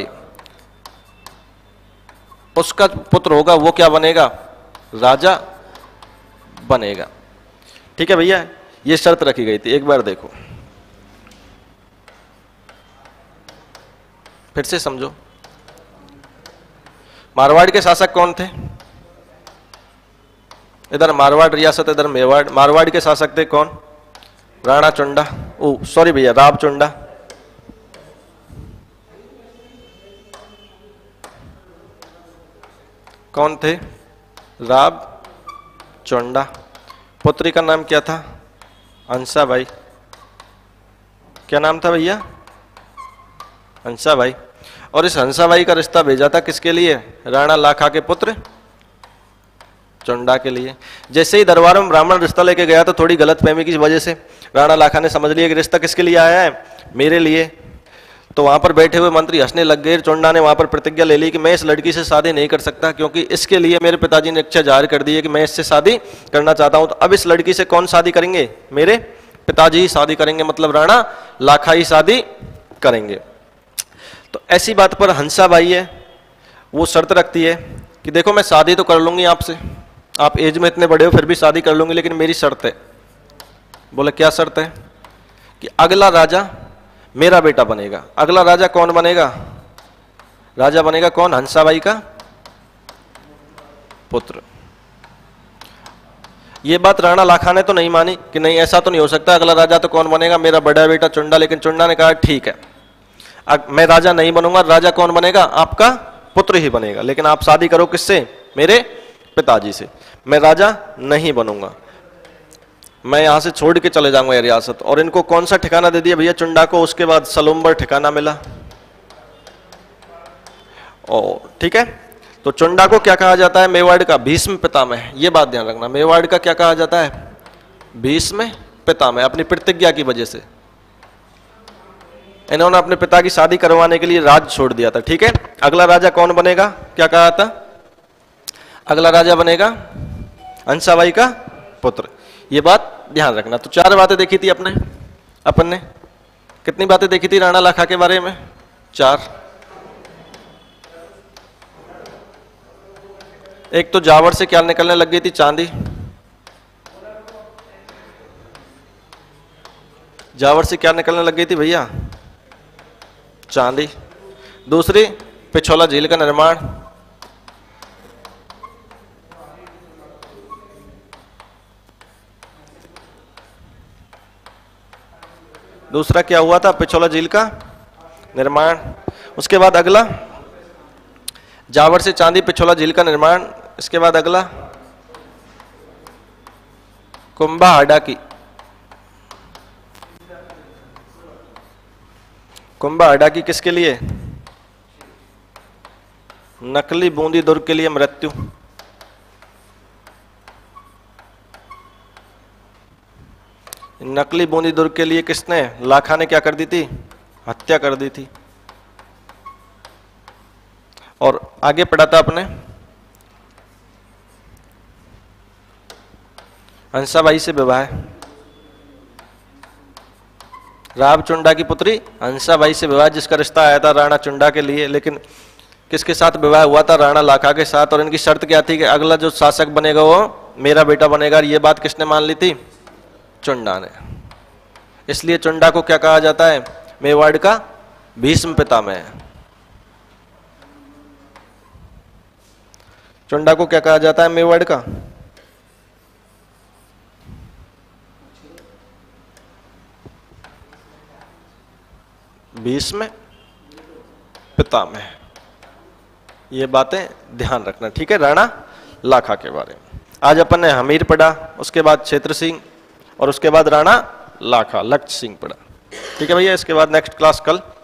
उसका पुत्र होगा वो क्या बनेगा, राजा बनेगा। ठीक है भैया, ये शर्त रखी गई थी। एक बार देखो फिर से समझो, मारवाड़ के शासक कौन थे, इधर मारवाड़ रियासत, इधर मेवाड़। मारवाड़ के शासक थे कौन, राणा चुंडा, ओ सॉरी भैया, राव चुंडा। कौन थे, राव चुंडा। पुत्री का नाम क्या था, हंसाबाई। क्या नाम था भैया, हंसाबाई। और इस हंसाबाई का रिश्ता भेजा था किसके लिए, राणा लाखा के पुत्र चुंडा के लिए। जैसे ही दरबार में ब्राह्मण रिश्ता लेके गया तो थोड़ी गलतफहमी की वजह से राणा लाखा ने समझ लिया कि रिश्ता किसके लिए आया है, मेरे लिए। तो वहां पर बैठे हुए मंत्री हंसने लग गए। चुंडा ने वहां पर प्रतिज्ञा ले ली कि मैं इस लड़की से शादी नहीं कर सकता, क्योंकि इसके लिए मेरे पिताजी ने इच्छा जाहिर कर दी है कि मैं इससे शादी करना चाहता हूं। तो अब इस लड़की से कौन शादी करेंगे, मेरे पिताजी ही शादी करेंगे, मतलब राणा लाखा ही शादी करेंगे। तो ऐसी बात पर हंसाबाई है, वो शर्त रखती है कि देखो मैं शादी तो कर लूंगी आपसे, आप एज में इतने बड़े हो फिर भी शादी कर लूंगी, लेकिन मेरी शर्त है। बोले क्या शर्त है, कि अगला राजा मेरा बेटा बनेगा। अगला राजा कौन बनेगा, राजा बनेगा कौन, हंसाबाई का पुत्र। ये बात राणा लाखा ने तो नहीं मानी कि नहीं ऐसा तो नहीं हो सकता, अगला राजा तो कौन बनेगा, मेरा बड़ा बेटा चुंडा। लेकिन चुंडा ने कहा ठीक है, मैं राजा नहीं बनूंगा, राजा कौन बनेगा, आपका पुत्र ही बनेगा, लेकिन आप शादी करो किससे, मेरे पिताजी से। मैं राजा नहीं बनूंगा, मैं यहां से छोड़ के चले जाऊंगा ये रियासत। और इनको कौन सा ठिकाना दे दिया भैया चुंडा को, उसके बाद सलुम्बर ठिकाना मिला। और ठीक है, तो चुंडा को क्या कहा जाता है, मेवाड़ का भीष्म पितामह। ये बात ध्यान रखना, मेवाड़ का क्या कहा जाता है, भीष्म पितामह। अपनी प्रतिज्ञा की वजह से इन्होंने अपने पिता की शादी करवाने के लिए राज छोड़ दिया था। ठीक है, अगला राजा कौन बनेगा, क्या कहा था, अगला राजा बनेगा हंसाबाई का पुत्र। ये बात ध्यान रखना। तो 4 बातें देखी थी अपन ने कितनी बातें देखी थी राणा लाखा के बारे में, 4। एक तो जावड़ से क्या निकलने लग गई थी, चांदी। जावड़ से क्या निकलने लग गई थी भैया, चांदी। दूसरी, पिछोला झील का निर्माण। दूसरा क्या हुआ था, पिछोला झील का निर्माण। उसके बाद अगला जावर से चांदी पिछोला झील का निर्माण। इसके बाद अगला कुंभा हडाकी। कुंभा हडाकी किसके लिए? नकली बूंदी दुर्ग के लिए मृत्यु। नकली बूंदी दुर्ग के लिए किसने, लाखा ने क्या कर दी थी? हत्या कर दी थी। और आगे पढ़ा था अपने हंसाबाई से विवाह। राव चुंडा की पुत्री हंसाबाई से विवाह, जिसका रिश्ता आया था राणा चुंडा के लिए, लेकिन किसके साथ विवाह हुआ था? राणा लाखा के साथ। और इनकी शर्त क्या थी कि अगला जो शासक बनेगा वो मेरा बेटा बनेगा। और ये बात किसने मान ली थी? चुंडा ने। इसलिए चुंडा को क्या कहा जाता है? मेवाड़ का भीष्म पितामह। चुंडा को क्या कहा जाता है? मेवाड़ का भीष्म पितामह। ये बातें ध्यान रखना, ठीक है। राणा लाखा के बारे में आज अपन ने हमीर पढ़ा, उसके बाद क्षेत्र सिंह, और उसके बाद राणा लाखा लक्ष्य सिंह पढ़ा, ठीक है भैया। इसके बाद नेक्स्ट क्लास कल